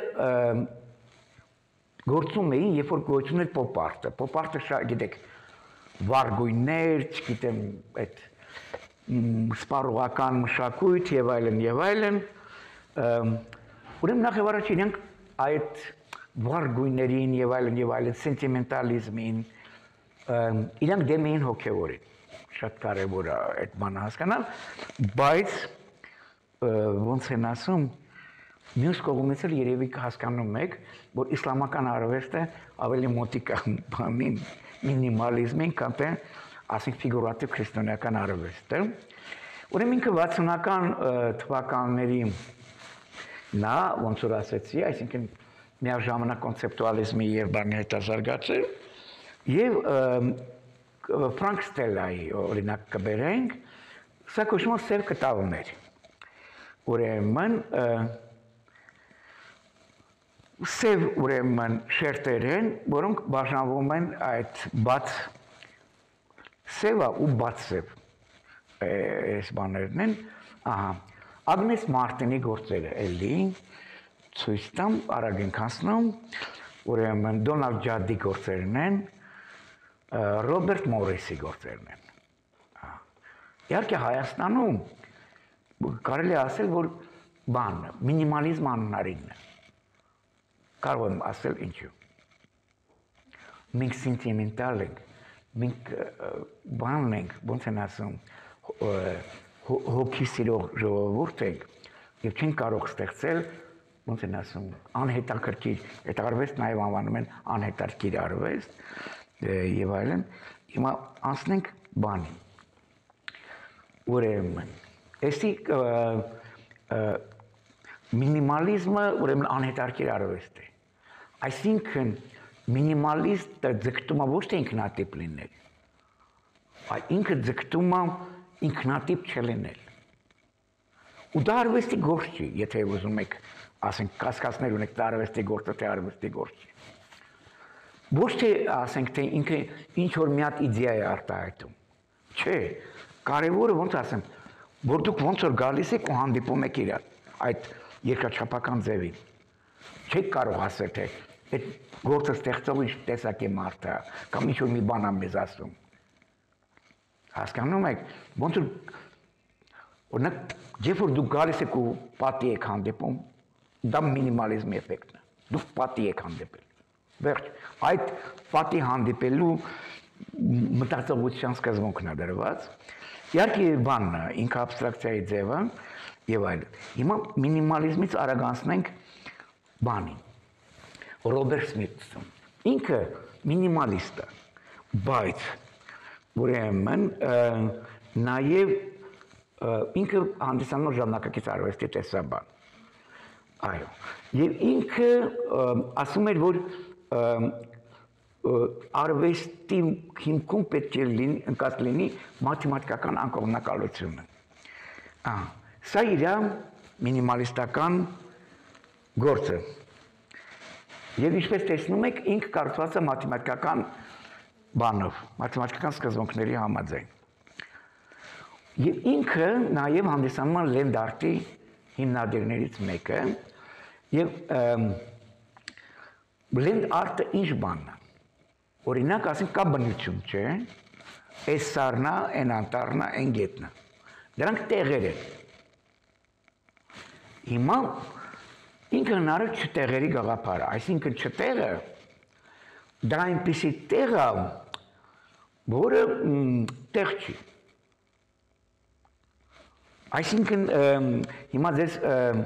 գործում էին, երբ որ գոյություն էր pop art-ը։ Pop art-ը շատ գիտեք, վարգույններ, չգիտեմ, այդ սպառողական մշակույթ եւ այլն եւ այլն։ Ուրեմն նախ եւ առաջ իրենք այդ վարգույններին եւ այլն եւ այլն սենտիմենտալիզմին, իրանք դեմ էին հոգևորին։ Շատ կարևոր է այդ բանը հասկանալ, բայց ոնց են ասում, մյուս կողմից էլ երևի հասկանում եք, որ իսլամական արվեստը ավելի մոտիկ է բանին, մինիմալիզմին, քան թե ասենք ֆիգուրատիվ քրիստոնեական արվեստը։ Ուրեմն ինքը վաթսունական թվականների նա ոնց որ ասեցի, այսինքն միաժամանակ կոնցեպտուալիզմի եւ բանի հետ զարգացել եւ Ֆրանկ Ստելայի օրինակ կբերենք, սա կոչվում է սև կտավներ։ Ուրեմն սև ուրեմն շերտեր են, որոնք բաժանվում են այդ բաց սևը ու բաց սև այս բաներն են, ահա, Ագնես Մարտինի գործերը էլի, ցույց տամ, արագ ենք հասնում, ուրեմն Դոնալդ Ջադի գործերն են, Ռոբերտ Մորիսի գործերն են։ Իհարկե Հայաստանում կարելի է ասել, որ բան, մինիմալիզմ անհնարին է։ Կարող եմ ասել ինչու։ Մենք սենտիմենտալ ենք, մենք բան ենք, ոնց են ասում, հոգի սիրող ժողովուրդ ենք եւ չեն կարող ստեղծել, ոնց են ասում, անհետաքրքիր, այդ արվեստ նաեւ անվանում են անհետաքրքիր արվեստ եւ այլն։ Հիմա անցնենք բանի։ Ուրեմն, էսի մինիմալիզմը ուրեմն անհետաքրքիր արվեստ է։ Այսինքն մինիմալիստը ձգտում է ոչ թե ինքնատիպ լինել, այլ ինքը ձգտում է ինքնատիպ չլինել։ Ու դա արվեստի գործ չի, եթե ուզում եք, ասենք, կասկածներ ունեք, դա արվեստի գործ է, թե արվեստի գործ չի։ Ոչ թե ասենք, թե ինքը ինչ որ մի հատ իդեա է արտահայտում։ Չէ, կարևորը ոնց ասեմ, որ դուք ոնց որ գալիս եք ու հանդիպում եք իրար այդ երկրաչափական ձևին։ Չեք կարող ասել, թե այդ գործը ստեղծող ինչ տեսակ է մարդը, կամ ինչ որ մի բան է մեզ ասում։ Հասկանում եք, ոնց որ օրինակ, երբ որ դուք գալիս եք ու պատի եք հանդիպում, դա մինիմալիզմի էֆեկտն է։ Դուք պատի եք հանդիպել։ Վերջ, այդ պատի հանդիպելու մտածողության սկզբունքն է դրված։ Իհարկե բանն է, ինքը աբստրակցիայի ձևը եւ այլն։ Հիմա մինիմալիզմից արագ անցնենք բանին։ Ռոբերտ Սմիթսն ինքը մինիմալիստ է, բայց ուրեմն նաև ինքը հանդիսանում ժամանակակից արվեստի տեսաբան։ Այո, եւ ինքը ասում էր, որ արվեստի հիմքում պետք է լինի, ընկած լինի մաթեմատիկական անկողմնակալությունը։ Ահա, սա իր մինիմալիստական գործը։ Եվ ինչպես տեսնում եք, ինքը կառուցված է մաթեմատիկական բանով, մաթեմատիկական սկզբունքների համաձայն։ Եվ ինքը նաև հանդիսանում է լենդարտի հիմնադիրներից մեկը, եւ լենդ արտը ինչ բանն է։ Օրինակ, ասենք կա բնություն, չէ՞, այս սառնա, այն անտառնա, այն գետնա։ Դրանք տեղեր են։ Հիմա ինքը հնարել չտեղերի գաղափարը, այսինքն չտեղը, դա այնպիսի տեղ է, որը տեղ չի։ Այսինքն հիմա ձեզ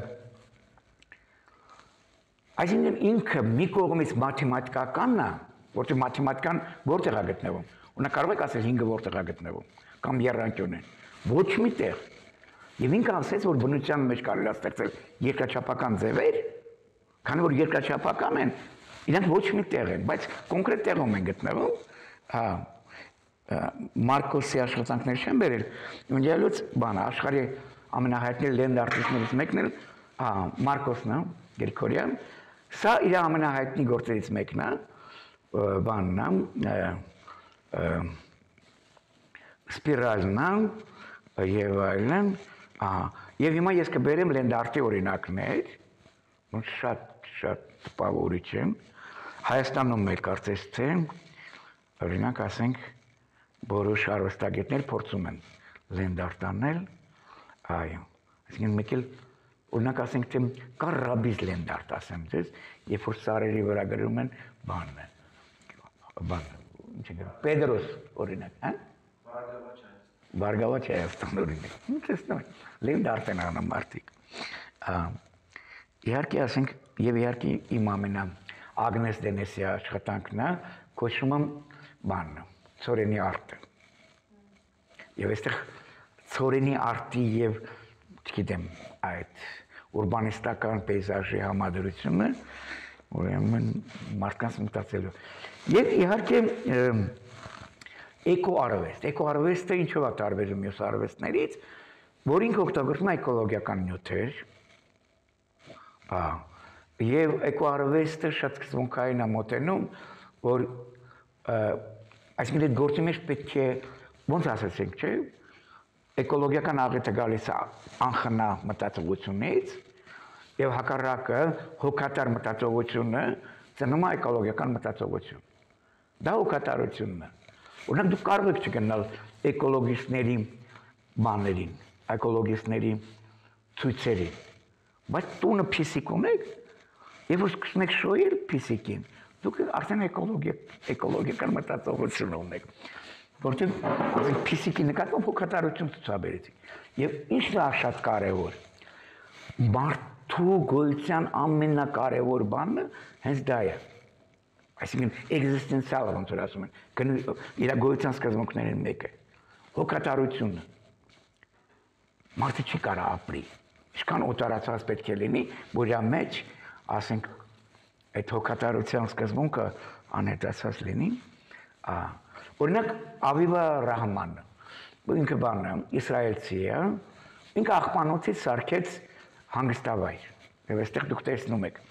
այսինքն ինքը մի կողմից մաթեմատիկականն է, որտեղ մաթեմատիկան որտեղ է գտնվում։ Ու նա կարող եք ասել հինգը որտեղ է գտնվում, կամ եռանկյունն։ Ոչ մի տեղ։ Եվ ինքը ասեց, որ բնության մեջ կարելի է ստեղծել երկրաչափական ձևեր, քանի որ երկրաչափական են, իրանք ոչ մի տեղ են, բայց կոնկրետ տեղում են գտնվում։ Հա, Մարկոսի աշխատանքներ չեն բերել, ունյալուց բան, աշխարհի ամենահայտնի լենդ արտիստներից մեկն էլ, հա, Մարկոսն է, Գրիգորյան, սա իր ամենահայտնի գործերից մեկն է, բանն է, սպիրալն է եւ այլն, ահա, եւ հիմա ես կբերեմ լենդ արտի օրինակներ, ոնց շատ շատ տպավորիչ են, Հայաստանում էլ կարծես թե, օրինակ ասենք, որոշ արվեստագետներ փորձում են լենդ արտ անել, այո, այսինքն մեկ էլ օրինակ ասենք թե կա ռաբիզ լենդ արտ ասեմ ձեզ, երբ որ սարերի վրա գրում են բանը, բան, ինչ է գրում, Պետրոս օրինակ, հա։ Բարգավաճայաստան օրինակ։ Ինչ տեսնում եք, լիվ դարտենանը մարդիկ։ Իհարկե ասենք, եւ իհարկե իմ ամենա Ագնես Դենեսի աշխատանքն է, կոչվում է բանը, ծորենի արտը։ Եվ այստեղ ծորենի արտի եւ, չգիտեմ, այդ ուրբանիստական պեյզաժի համադրությունը, ուրեմն մարդկանց մտածելու։ Եվ իհարկե էկոարվեստ, էկոարվեստը ինչով է տարբերում մյուս արվեստներից, որ ինքը օգտագործում է էկոլոգիական նյութեր, եւ էկոարվեստը շատ սկզբունքային է մոտենում, որ այսինքն այդ գործի մեջ պետք է, ոնց ասացինք, չէ, էկոլոգիական աղետը գալիս է անխնա մտածողությունից եւ հակառակը հոգատար մտածողությունը ծնում է էկոլոգիական մտածողություն։ Դա հոգատարությունն է։ Օրինակ դուք կարող եք չգնալ էկոլոգիստների բաներին, էկոլոգիստների ցույցերին, բայց տունը փիսիկ ունեք, եւ որ սկսում եք շոյել փիսիկին, դուք արդեն էկոլոգիա էկոլոգիական մտածողություն ունեք, որտեղ ասենք փիսիկի նկատմամբ հոգատարություն ցուցաբերեցիք։ Եվ ինչն է շատ կարեւոր, մարդու գոյության ամենակարևոր բանը հենց դա է։ Այսինքն էգզիստենցիալ ոնց որ ասում են, իր գոյության սկզբունքներից մեկը հոգատարությունը։ Մարդը չի կարող ապրի, ինչքան օտարացած պետք է լինի, որ իր մեջ, ասենք, այդ հոգատարության սկզբունքը անհետացած լինի։ Օրինակ Ավիվա Ռահմանը, ինքը բանը իսրայելցի է, ինքը աղբանոցից սարքեց հանգստավայր, եւ այստեղ դուք տեսնում եք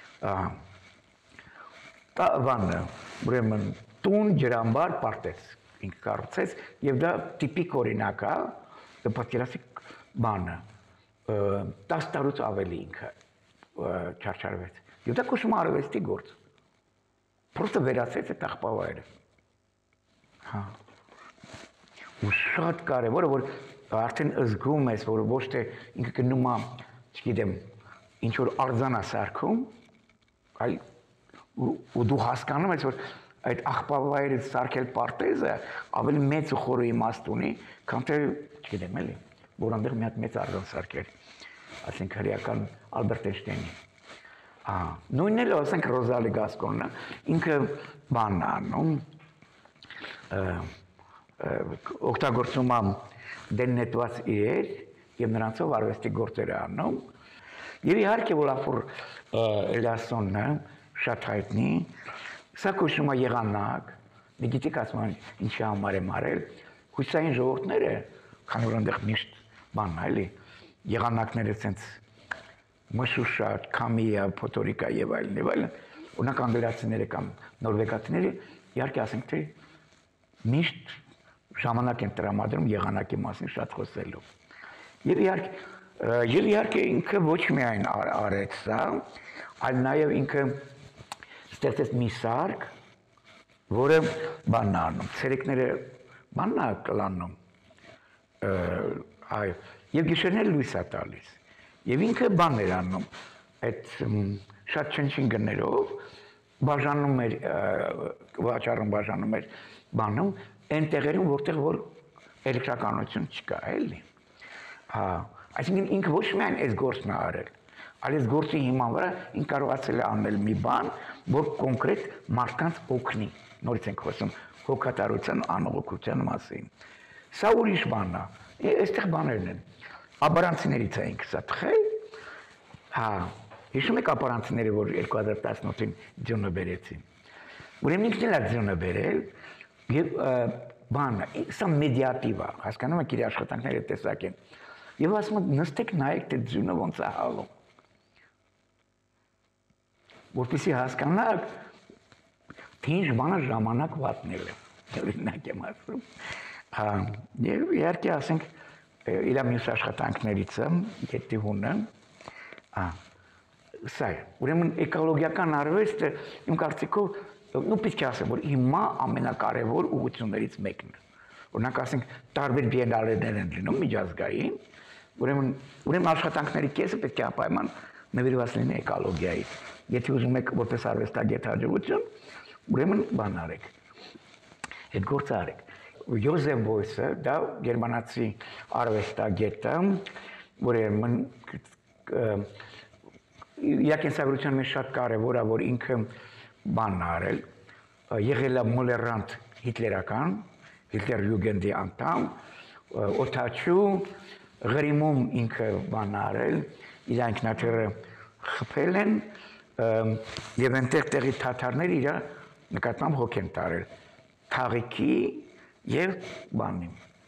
բանը, ուրեմն տուն, ջրամբար, պարտեզ, ինքը կառուցեց, եւ դա տիպիկ օրինակ է, դա պատկերացրեք բանը, տասը տարուց ավելի ինքը չարչարվեց, եւ դա կոչվում է արվեստի գործ, պրոստը վերացրեց այդ աղբավայրը, հա, ու շատ կարևոր է, որ արդեն զգում ես, որ ոչ թե ինքը գնում է, չգիտեմ, ինչ որ արձան է սարքում, այլ ու դու հասկանում ես, որ այդ աղբավայրից սարքել պարտեզը ավելի մեծ ու խորը իմաստ ունի, քան թե, չգիտեմ, էլի, որ այնտեղ մի հատ մեծ արձան սարքել, ասենք հրեական Ալբերտ Էյնշտեյնի։ Նույնն էլ ասենք Ռոզալի Գասկոնը, ինքը բանն է անում, օգտագործում է դեննետված իրեր եւ նրանցով արվեստի գործեր է անում։ Եվ իհարկե Վոլաֆոր Էլիասոնը շատ հայտնի, սա կոչվում է եղանակ, մի գիտեք ասում են ինչի համար եմ արել, հույսային ժողովուրդները, քանի որ այնտեղ միշտ բանն է, էլի, եղանակները ցենց մշուշա, քամիա, փոթորիկա եւ այլն եւ այլն, օրինակ անգլիացիները կամ նորվեգացիները իհարկե ասենք թե միշտ ժամանակ են տրամադրում եղանակի մասին շատ խոսելու։ Եվ իհարկե եւ իհարկե ինքը ոչ միայն արեց սա, այլ նաեւ ինքը ստեղծեց մի սարք, որը բանն է անում, ցերեկները բանն է կլանում, այո, եւ գիշերներ լույս է տալիս։ Եվ ինքը բան էր անում, այդ շատ չնչին գներով բաժանում էր, վաճառում բաժանում էր բանում, այն տեղերում, որտեղ որ էլեկտրականություն չկա, էլի։ Հա, այսինքն ինքը ոչ միայն այս գործն է արել, այլ այս գործի հիման վրա ինքը կարողացել է անել մի բան, որ կոնկրետ մարդկանց օգնի։ Նորից ենք խոսում հոգատարության անողոքության մասին։ Սա ուրիշ բան է, այստեղ բաներն են։ Աբարանցիներից է ինքը սա թխել, հա, հիշում եք աբարանցիները, որ երկու հազար տասնութին ձյունը բերեցին։ Ուրեմն ինքն էլ է ձյունը բերել, եւ բանը, սա մեդիատիվ է, հասկանում եք իր աշխատանքները տեսակ են։ Եվ ասում եմ, նստեք նայեք թե ձյունը ոնց է հալում։ Որպեսզի հասկանաք, թե ինչ բանը ժամանակ վատնել է, օրինակ եմ ասում։ Եվ իհարկե ասենք իր մյուս աշխատանքներից Գետիհունը, սա է, ուրեմն էկոլոգիական արվեստը իմ կարծիքով, ու պետք է ասեմ, որ հիմա ամենակարևոր ուղղություններից մեկն է։ Օրինակ ասենք տարբեր բիենալեներ են լինում միջազգային, ուրեմն ուրեմն աշխատանքների կեսը պետք է ապայման նվիրված լինի էկոլոգիայի։ Եթե ուզում եք որպես արվեստագետ հաջողություն, ուրեմն բան արեք։ այդ գործը արեք։ Յոզեֆ Բոյսը, դա գերմանացի արվեստագետ է, ուրեմն իր կենսագրության մեջ շատ կարևոր է, որ ինքը բանն արել, եղել է մոլերանտ հիտլերական, Հիտլեր Յուգենդի անդամ, օդաչու, Ղրիմում ինքը բան արել, իր ինքնաթիռը խփել են, եւ այնտեղ տեղի թաթարները իր նկատմամբ հոգ են տարել թաղիքի եւ բանի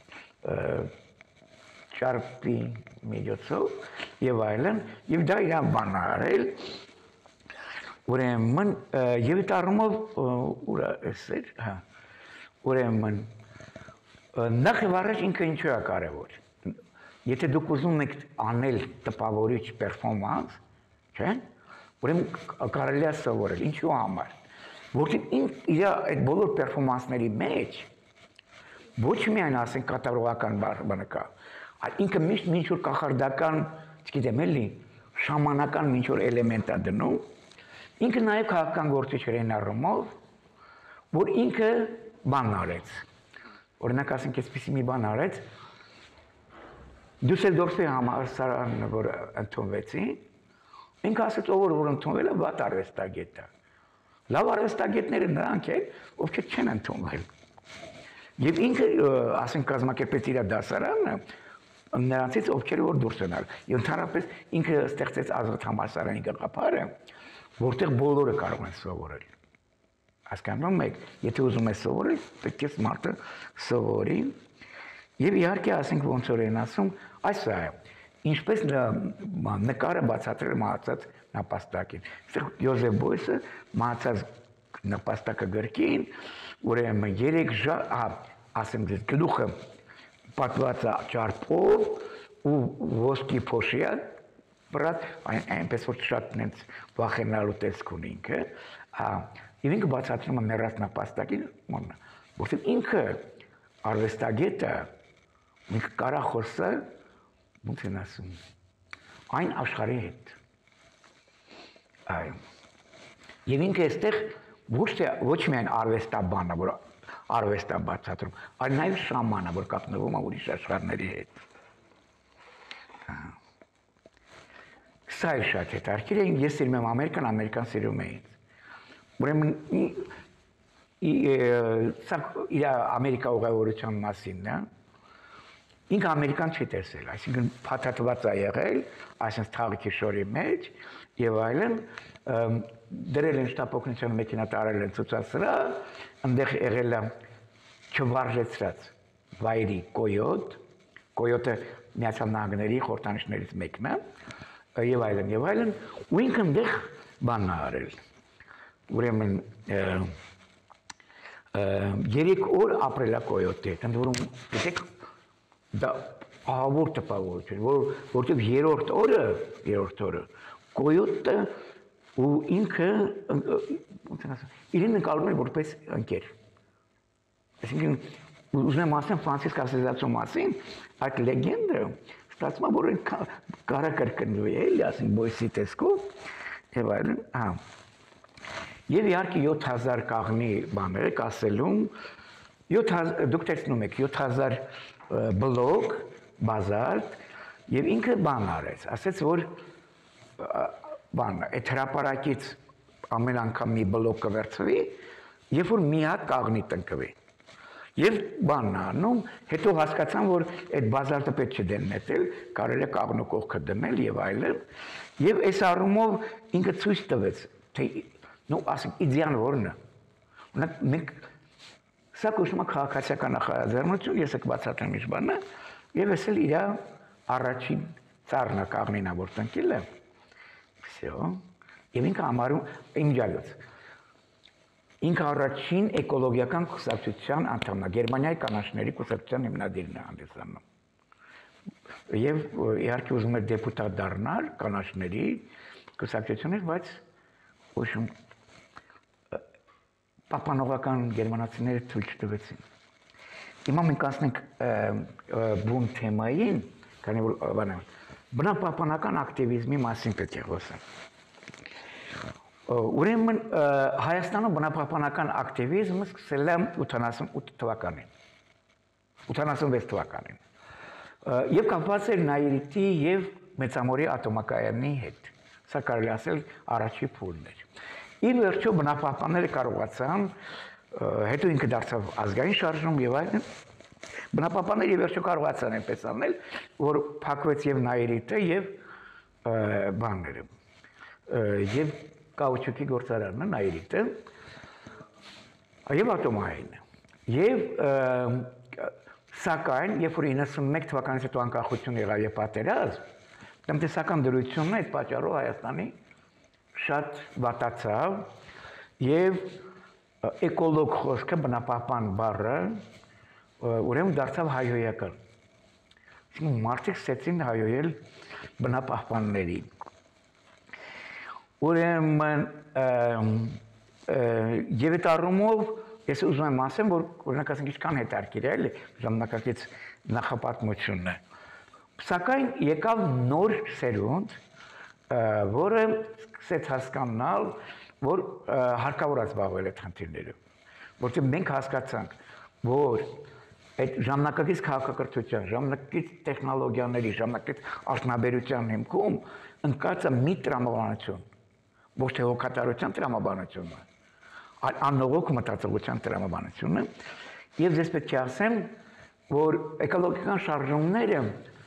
ճարպի միջոցով եւ այլն եւ դա իր բանն արել ուրեմն եւ այդ առումով ուրա էսեր հա ուրեմն նախ եւ առաջ ինքը ինչու է կարեւոր եթե դուք ուզում եք անել տպավորիչ պերֆորմանս չէ ուրեմն կարելի է սովորել ինչու համար որովհետեւ իր այդ բոլոր պերֆորմանսների մեջ ոչ միայն ասենք կատարողական բանը կա այլ ինքը միշտ ինչ որ կախարդական չգիտեմ էլի շամանական ինչ որ էլեմենտ է դնում ինքը նաև քաղաքական գործիչերեն առումով որ ինքը բան արեց օրինակ ասենք այսպեսի մի բան արեց Դուսելդորֆի համալսարանը որ ընդունվեցի ինքը ասեց ով որ ընդունվել է վատ արվեստագետ է լավ արվեստագետները նրանք են ովքեր չեն ընդունվել եւ ինքը ասենք կազմակերպեց իր դասարանը նրանցից ովքեր որ դուրս են ալ եւ ընդհանրապես ինքը ստեղծեց ազատ համալսարանի գաղափարը որտեղ բոլորը կարող են սովորել հասկանում եք եթե ուզում ես սովորել պետք է մարդը սովորի եւ իհարկե ասենք ոնց որ են ասում այս է ինչպես նկարը բացատրել մահացած նապաստակին այստեղ Յոզեֆ Բոյսը մահացած նապաստակը գրքին ուրեմն երեք ժամ ահա ասեմ դες գլուխը պատված է ճարպով ու ոսկի փոշիա բրատ այնպես որ շատ նենց վախենալու տեսք ունի ինքը հա եւ ինքը բացատրում է մեռած նապաստակին որտեղ ինքը արվեստագետը ինքը կարա խոսել ոնց են ասում այն աշխարհի հետ այ եւ ինքը այստեղ ոչ թե ոչ միայն արվեստաբանն է որ արվեստա բացատրում այլ նաեւ շամանն է որ կապնվում է ուրիշ աշխարհների հետ սա է շատ հետաքրքիր է ես սիրում եմ ամերիկան ամերիկան սիրում եմ ուրեմն սա իր ամերիկա ուղևորության մասին է ինքը ամերիկան չի տեսել, այսինքն փաթաթված է եղել, այսինքն թաղիքի շորի մեջ եւ այլն, դրել են շտապօգնության մեքենա տարել են ցուցասրահ, այնտեղ եղել է չվարժեցրած վայրի կոյոտ, կոյոտը Միացյալ Նահանգների խորհրդանիշներից մեկն է, եւ այլն եւ այլն, ու ինքը այնտեղ բան է արել։ Ուրեմն երեք օր ապրել է կոյոտի հետ, ընդ որում գիտեք դա ահավոր տպավորություն, որ որտեղ երրորդ օրը, երրորդ օրը կոյոտը ու ինքը ոնց ասեմ, իրեն նկարում էր որպես ընկեր։ Այսինքն ուզում եմ ասեմ Ֆրանցիսկ Ասեզացու մասին, այդ լեգենդը ստացվում է որ կարա կրկնվի, էլի ասենք Բոյսի տեսքով եւ այլն, հա։ Եվ իհարկե յոթ հազար կաղնի բաներ եք ասելում, յոթ հազար դուք տեսնում եք յոթ հազար բլոկ, բազալտ եւ ինքը բան արեց, ասեց որ բան, այդ հրապարակից ամեն անգամ մի բլոկ կվերցվի, երբ որ մի հատ կաղնի տնկվի։ Եվ բանն անում, հետո հասկացան, որ այդ բազալտը պետք չէ դեննեցել, կարելի է կաղնու կողքը դնել եւ այլն, եւ այս առումով ինքը ցույց տվեց, թե նո ասենք իդեան որն է։ Ունենք մենք սա կոչվում է քաղաքացիական նախաձեռնություն, ես եք բացատրեմ ինչ բանն է, եւ ես էլ իր առաջին ծառնա կաղնին որ տնկել է։ Всё։ Եվ ինքը համարում իմջալոց։ Ինքը առաջին էկոլոգիական կուսակցության անդամն է, Գերմանիայի կանաչների կուսակցության հիմնադիրն է հանդիսանում։ Եվ իհարկե ուզում էր դեպուտատ դառնալ կանաչների կուսակցությունից, բայց ոչմ պապանողական գերմանացիները թույլ չտվեցին։ Հիմա մենք ասենք բուն թեմային, քանի որ բանալ, բնապահպանական ակտիվիզմի մասին պետք է խոսեմ։ Ուրեմն Հայաստանում բնապահպանական ակտիվիզմը սկսել է ութանասունութ թվականին, ութանասունվեց թվականին, եւ կապված էր Նաիրիտի եւ Մեծամորի ատոմակայանի հետ։ Սա կարելի ասել առաջի փուլն էր։ Ի վերջո բնապահպանները կարողացան, հետո ինքը դարձավ ազգային շարժում եւ այլն, բնապահպանները ի վերջո կարողացան այնպես անել, որ փակվեց եւ Նաիրիտը եւ բաները եւ կաուչուկի գործարանը Նաիրիտը եւ ատոմայինը եւ սակայն երբ որ իննսունմեկ թվականից հետո անկախություն եղավ եւ պատերազմ, տնտեսական դրությունն այդ պատճառով Հայաստանի շատ վատացավ եւ էկոլոգ խոսքը բնապահպան բառը ուրեմն դարձավ հայհոյական։ Մարդիկ սկսեցին հայհոյել բնապահպաններին։ Ուրեմն եւ այդ առումով ես ուզում եմ ասեմ, որ օրինակ ասենք ինչքան հետաքրքիր է էլի ժամանակակից նախապատմությունը։ Սակայն եկավ նոր սերունդ, որը սկսեց հասկանալ, որ հարկավոր է զբաղվել այդ խնդիրներով, որտեղ մենք հասկացանք, որ այդ ժամանակակից քաղաքակրթության, ժամանակակից տեխնոլոգիաների, ժամանակակից արդյունաբերության հիմքում ընկած է մի տրամաբանություն, ոչ թե հոգատարության տրամաբանությունը, այլ անողոք մտածողության տրամաբանությունը, եւ ես պետք է ասեմ, որ էկոլոգիական շարժումները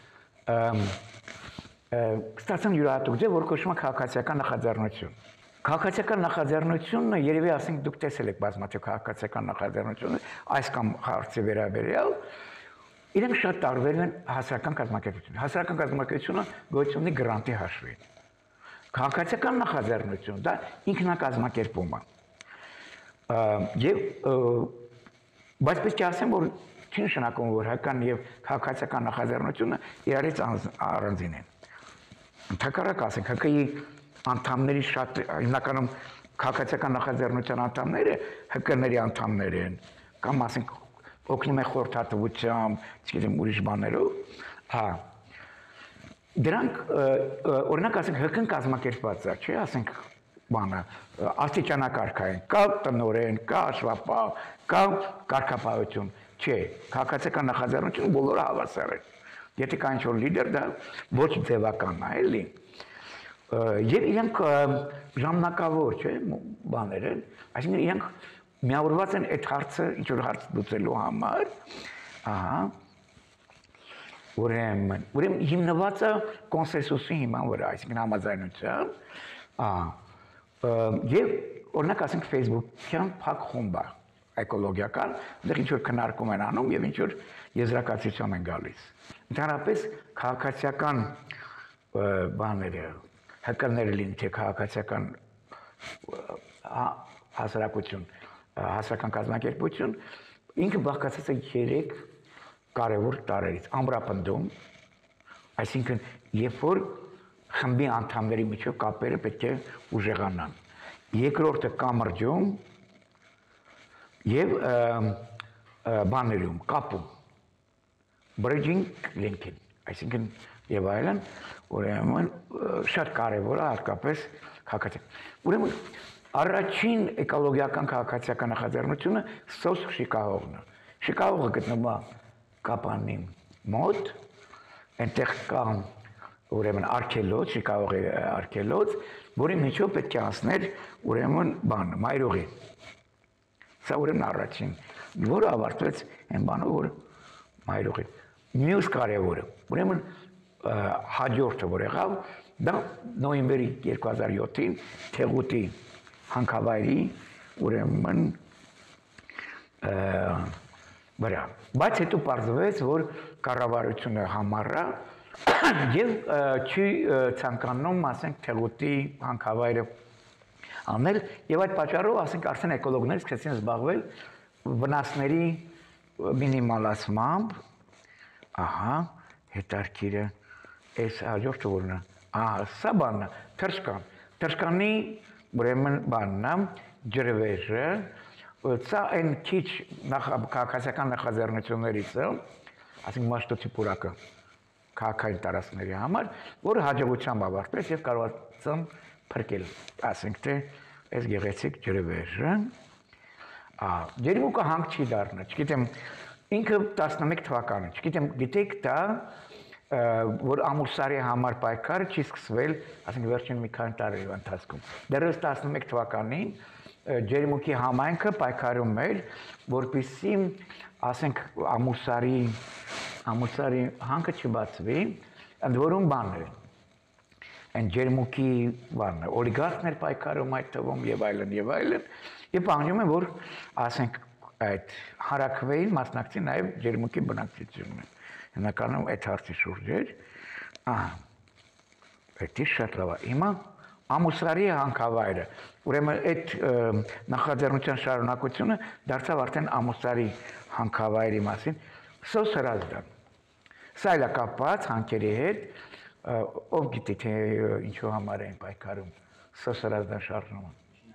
ստացան յուրահատուկ ձև, որ կոչվում է քաղաքացիական նախաձեռնություն։ Քաղաքացիական նախաձեռնությունը, երևի ասենք դուք տեսել եք բազմաթիվ քաղաքացիական նախաձեռնությունը, այս կամ հարցի վերաբերյալ, իրենք շատ տարբեր են հասարակական կազմակերպությունից։ Հասարակական կազմակերպությունը գոյություն ունի գրանտի հաշվին։ Քաղաքացիական նախաձեռնություն դա ինքնակազմակերպում է։ Եվ բայց պետք է ասեմ, որ չի նշանակում, որ հայկական եւ քաղաքացիական նախաձեռնությունը իրարից առանձին են։ Ընդհակառակ ասենք, ՀԿ-ի անդամների շատ հիմնականում քաղաքացիական նախաձեռնության անդամները ՀԿ-ների անդամներ են, կամ ասենք օգնում են խորհրդատվությամբ, չգիտեմ ուրիշ բաներով, հա։ Դրանք օրինակ ասենք ՀԿ-ն կազմակերպված է, չէ՞, ասենք բանը աստիճանակարգային, կա տնօրեն, կա աշխատապահ, կա կարգապահություն, չէ, քաղաքացիական նախաձեռնությունը բոլորը հավասար են։ Եթե կա ինչ-որ լիդեր, դա ոչ ձևական է, էլի։ Եվ իրենք ժամանակավոր, չէ, բաներ են, այսինքն իրենք միավորված են այդ հարցը ինչ-որ հարց լուծելու համար, ահա, ուրեմն, ուրեմն հիմնված է կոնսենսուսի հիման վրա, այսինքն համաձայնության, ահա, եւ օրինակ ասենք Facebook-յան փակ խումբ է էկոլոգիական, դեռ ինչ-որ քննարկում են անում եւ ինչ-որ եզրակացություն են գալիս։ Ընդհանրապես քաղաքացիական բաները, հակերները լինի թե քաղաքացիական հասարակություն, հասարակական կազմակերպություն, ինքը բաղկացած է երեք կարևոր տարրերից՝ ամրապնդում, այսինքն երբ որ խմբի անդամների միջև կապերը պետք է ուժեղանան։ Երկրորդը կամրջում եւ բաներում, կապում, bridging linking, այսինքն եւ այլն, ուրեմն շատ կարեւոր է հատկապես քաղաքացիական։ Ուրեմն առաջին էկոլոգիական քաղաքացիական նախաձեռնությունը Սոս Շիկահողն է։ Շիկահողը գտնվում է Կապանի մոտ, այնտեղ կա ուրեմն արգելոց, Շիկահողի արգելոց, որի միջով պետք է անցներ ուրեմն բան, մայրուղի։ Սա ուրեմն առաջին, որը ավարտվեց այն բանով, որ մայրուղի։ Մյուս կարևորը, ուրեմն հաջորդը, որ եղավ, դա նոյեմբերի երկու հազար յոթին Թեղուտի հանքավայրի ուրեմն վրա։ Բայց հետո պարզվեց, որ կառավարությունը համառա եւ չի ցանկանում, ասենք, Թեղուտի հանքավայրը անել եւ այդ պատճառով, ասենք, արդեն էկոլոգները սկսեցին զբաղվել վնասների մինիմալացմամբ, ահա, հետարքիրը, այս հաջորդը որն է, ահա, սա բանն է, թռչկան, թռչկանի ուրեմն բանն է, ջրվեժը, սա այն քիչ քաղաքացիական նախաձեռնություններից է, ասենք Մաշտոցի պուրակը քաղաքային տարածքների համար, որը հաջողությամբ ավարտվեց եւ կարողացան փրկել, ասենք թե այս գեղեցիկ ջրվեժը։ Ա, ջերմուկը հանք չի դառնա, չգիտեմ, ինքը տասնմեկ թվականը, չգիտեմ, գիտեք դա, որ Ամուլսարի համար պայքարը չի սկսվել, ասենք վերջին մի քանի տարի ընթացքում։ Դեռևս տասնմեկ թվականին ջերմուկի համայնքը պայքարում էր, որպեսզի, ասենք, Ամուլսարի Ամուլսարի հանքը չբացվի, ընդ որում բանն էր։ Այն ջերմուկի բանն, օլիգարխներ պայքարում այդ թվում եւ այլն եւ այլն, եւ պահանջում են, որ ասենք այդ հարակվեին մասնակցի նաեւ ջերմուկի բնակչությունը։ Հիմնականում այդ հարցի շուրջ էր։ Ահա։ Դա շատ լավ է։ Հիմա Ամուսարի հանքավայրը, ուրեմն այդ նախաձեռնության շարունակությունը դարձավ արդեն Ամուսարի հանքավայրի մասին Սոս հրազդան։ Սա էլ է կապված հանքերի հետ, ով գիտի թե ինչու համար էին պայքարում Սոս հրազդան շարժումը։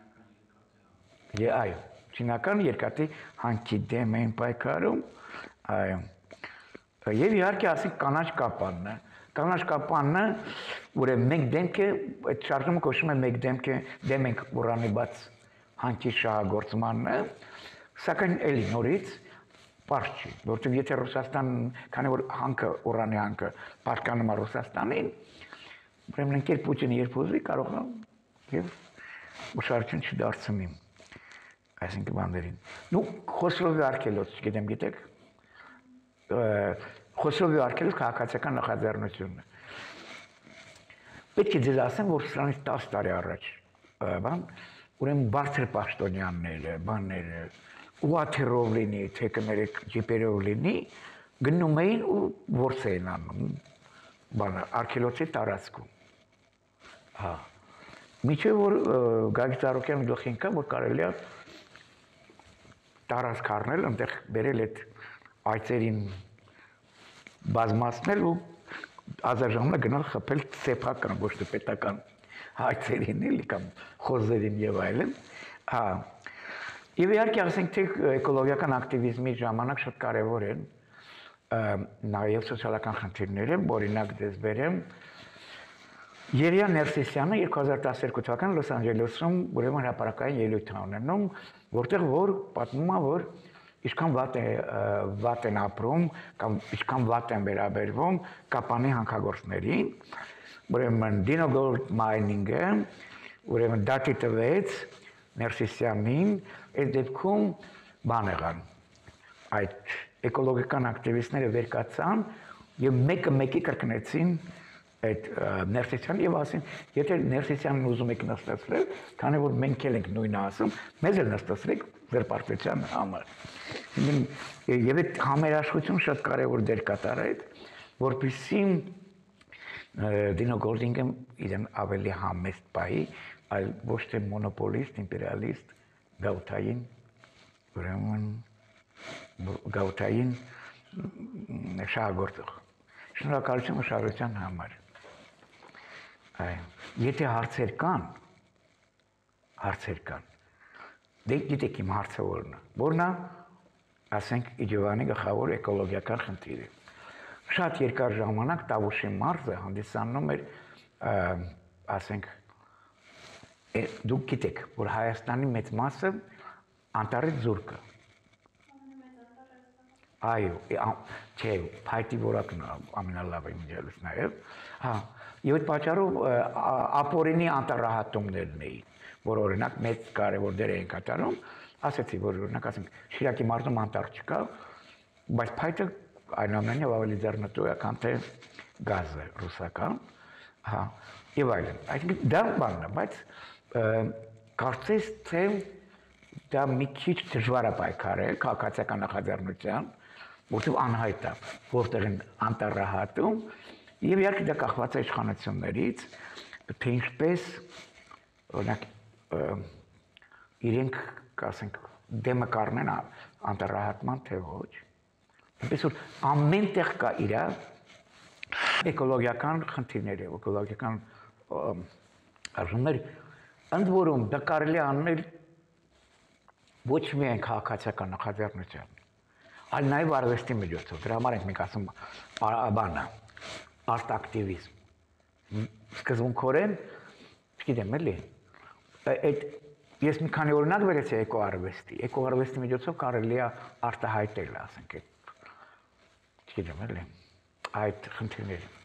Այո, չինական երկաթի հանքի դեմ էին պայքարում, այո։ Եվ իհարկե ասենք կանաչ կապանն է։ Կանաչ կապանը, ուրեմն մենք դեմք է, այդ շարժումը կոչվում է մեկ դեմք է, դեմ ենք ուրանի բաց հանքի շահագործմանն է, սակայն էլի նորից պարզ չի, որտեղ եթե Ռուսաստան, քանի որ հանքը, ուրանի հանքը պատկանում է Ռուսաստանին, ուրեմն ընկեր Պուտինը երբ ուզի կարող է եւ ուշադրություն չդարձնի այսինքն բաներին։ Նու Խոսրովի արգելոց, չգիտեմ, գիտեք, Խոսրովի արգելոց քաղաքացիական նախաձեռնությունն է։ Պետք է ձեզ ասեմ, որ սրանից տասը տարի առաջ, բան, ուրեմն բարձր պաշտոնյանները, բանները, ուղաթերով լինի, թե կներեք ջիպերով լինի, գնում էին ու որս էին անում, բանը, արգելոցի տարածքում։ Հա։ Միջև որ Գագիկ Ծառուկյանը գլխին կա, որ կարելի է տարածք առնել, այնտեղ բերել այդ այծերին բազմացնել ու ազարժամը գնալ խփել սեփական, ոչ թե պետական այծերին էլի կամ խոզերին եւ այլն։ Հա։ Եվ իհարկե ասենք թե էկոլոգիական ակտիվիզմի ժամանակ շատ կարևոր են նաեւ սոցիալական խնդիրները, օրինակ դες բերեմ Երիա Ներսիսյանը երկու հազար տասներկու թվականին Լոս Անջելեսում ուրեմն հրապարակային ելույթ է ունենում, որտեղ որ պատմում է, որ ինչքան վատ է վատ են ապրում կամ ինչքան վատ են վերաբերվում կապանի հանքագործներին, ուրեմն Dino Gold Mining-ը ուրեմն դատի տվեց Ներսիսյանին, այդ դեպքում բան եղան, այդ էկոլոգիական ակտիվիստները վեր կացան եւ մեկը մեկի կրկնեցին այդ Ներսիսյանը եւ ասին, եթե Ներսիսյանն ուզում եք նստացնել, քանի որ մենք էլ ենք նույնը ասում, մեզ էլ նստացրեք ձեր պարտության համար։ Եվ այդ համերաշխությունը շատ կարևոր դեր կատարեց, որպեսզի Dino Golding-ը իրեն ավելի համեստ պահի, այլ ոչ թե մոնոպոլիստ, իմպերիալիստ, գաղութային, ուրեմն գաղութային շահագործող։ Շնորհակալություն ուշադրության համար։ Եթե հարցեր կան, հարցեր կան, դե գիտեք իմ հարցը որն է, որն է, ասենք Իջևանի գլխավոր էկոլոգիական խնդիրը։ Շատ երկար ժամանակ Տավուշի մարզը հանդիսանում էր, ասենք, դուք գիտեք, որ Հայաստանի մեծ մասը անտառից զուրկ է։ Այո, չէ, փայտի որակն ամենալավը իմիջիալս նաև, հա, եւ այդ պատճառով ապօրինի անտառահատումներն էին, որ օրինակ մեծ կարևոր դեր էին կատարում, ասեցի, որ օրինակ ասենք Շիրակի մարզում անտառ չկա, բայց փայտը այնուամենայնիվ ավելի ձեռնտու է, քան թե գազը ռուսական, հա, եւ այլն։ Այսինքն դա բանն է, բայց կարծես թե դա մի քիչ դժվար է պայքարել քաղաքացիական նախաձեռնության, որտեղ անհայտ է, որտեղ են անտառահատում, եւ իհարկե դա կախված է իշխանություններից, թե ինչպես օրինակ իրենք, ասենք, դեմը կառնեն անտառահատման, թե ոչ։ Այնպես որ ամեն տեղ կա իր էկոլոգիական խնդիրներ, էկոլոգիական արժումներ, ընդ որում դա կարելի է անել ոչ միայն քաղաքացիական նախաձեռնությամբ, այլ նաև արվեստի միջոցով։ Դրա համար ենք մենք ասում բանը, արտակտիվիզմ։ Սկզբունքորեն, չգիտեմ էլի, այդ Ես մի քանի օրինակ վերեցի էկոարվեստի։ Էկոարվեստի միջոցով կարելի է արտահայտել, ասենք, այդ չգիտեմ էլի, այդ խնդիրները։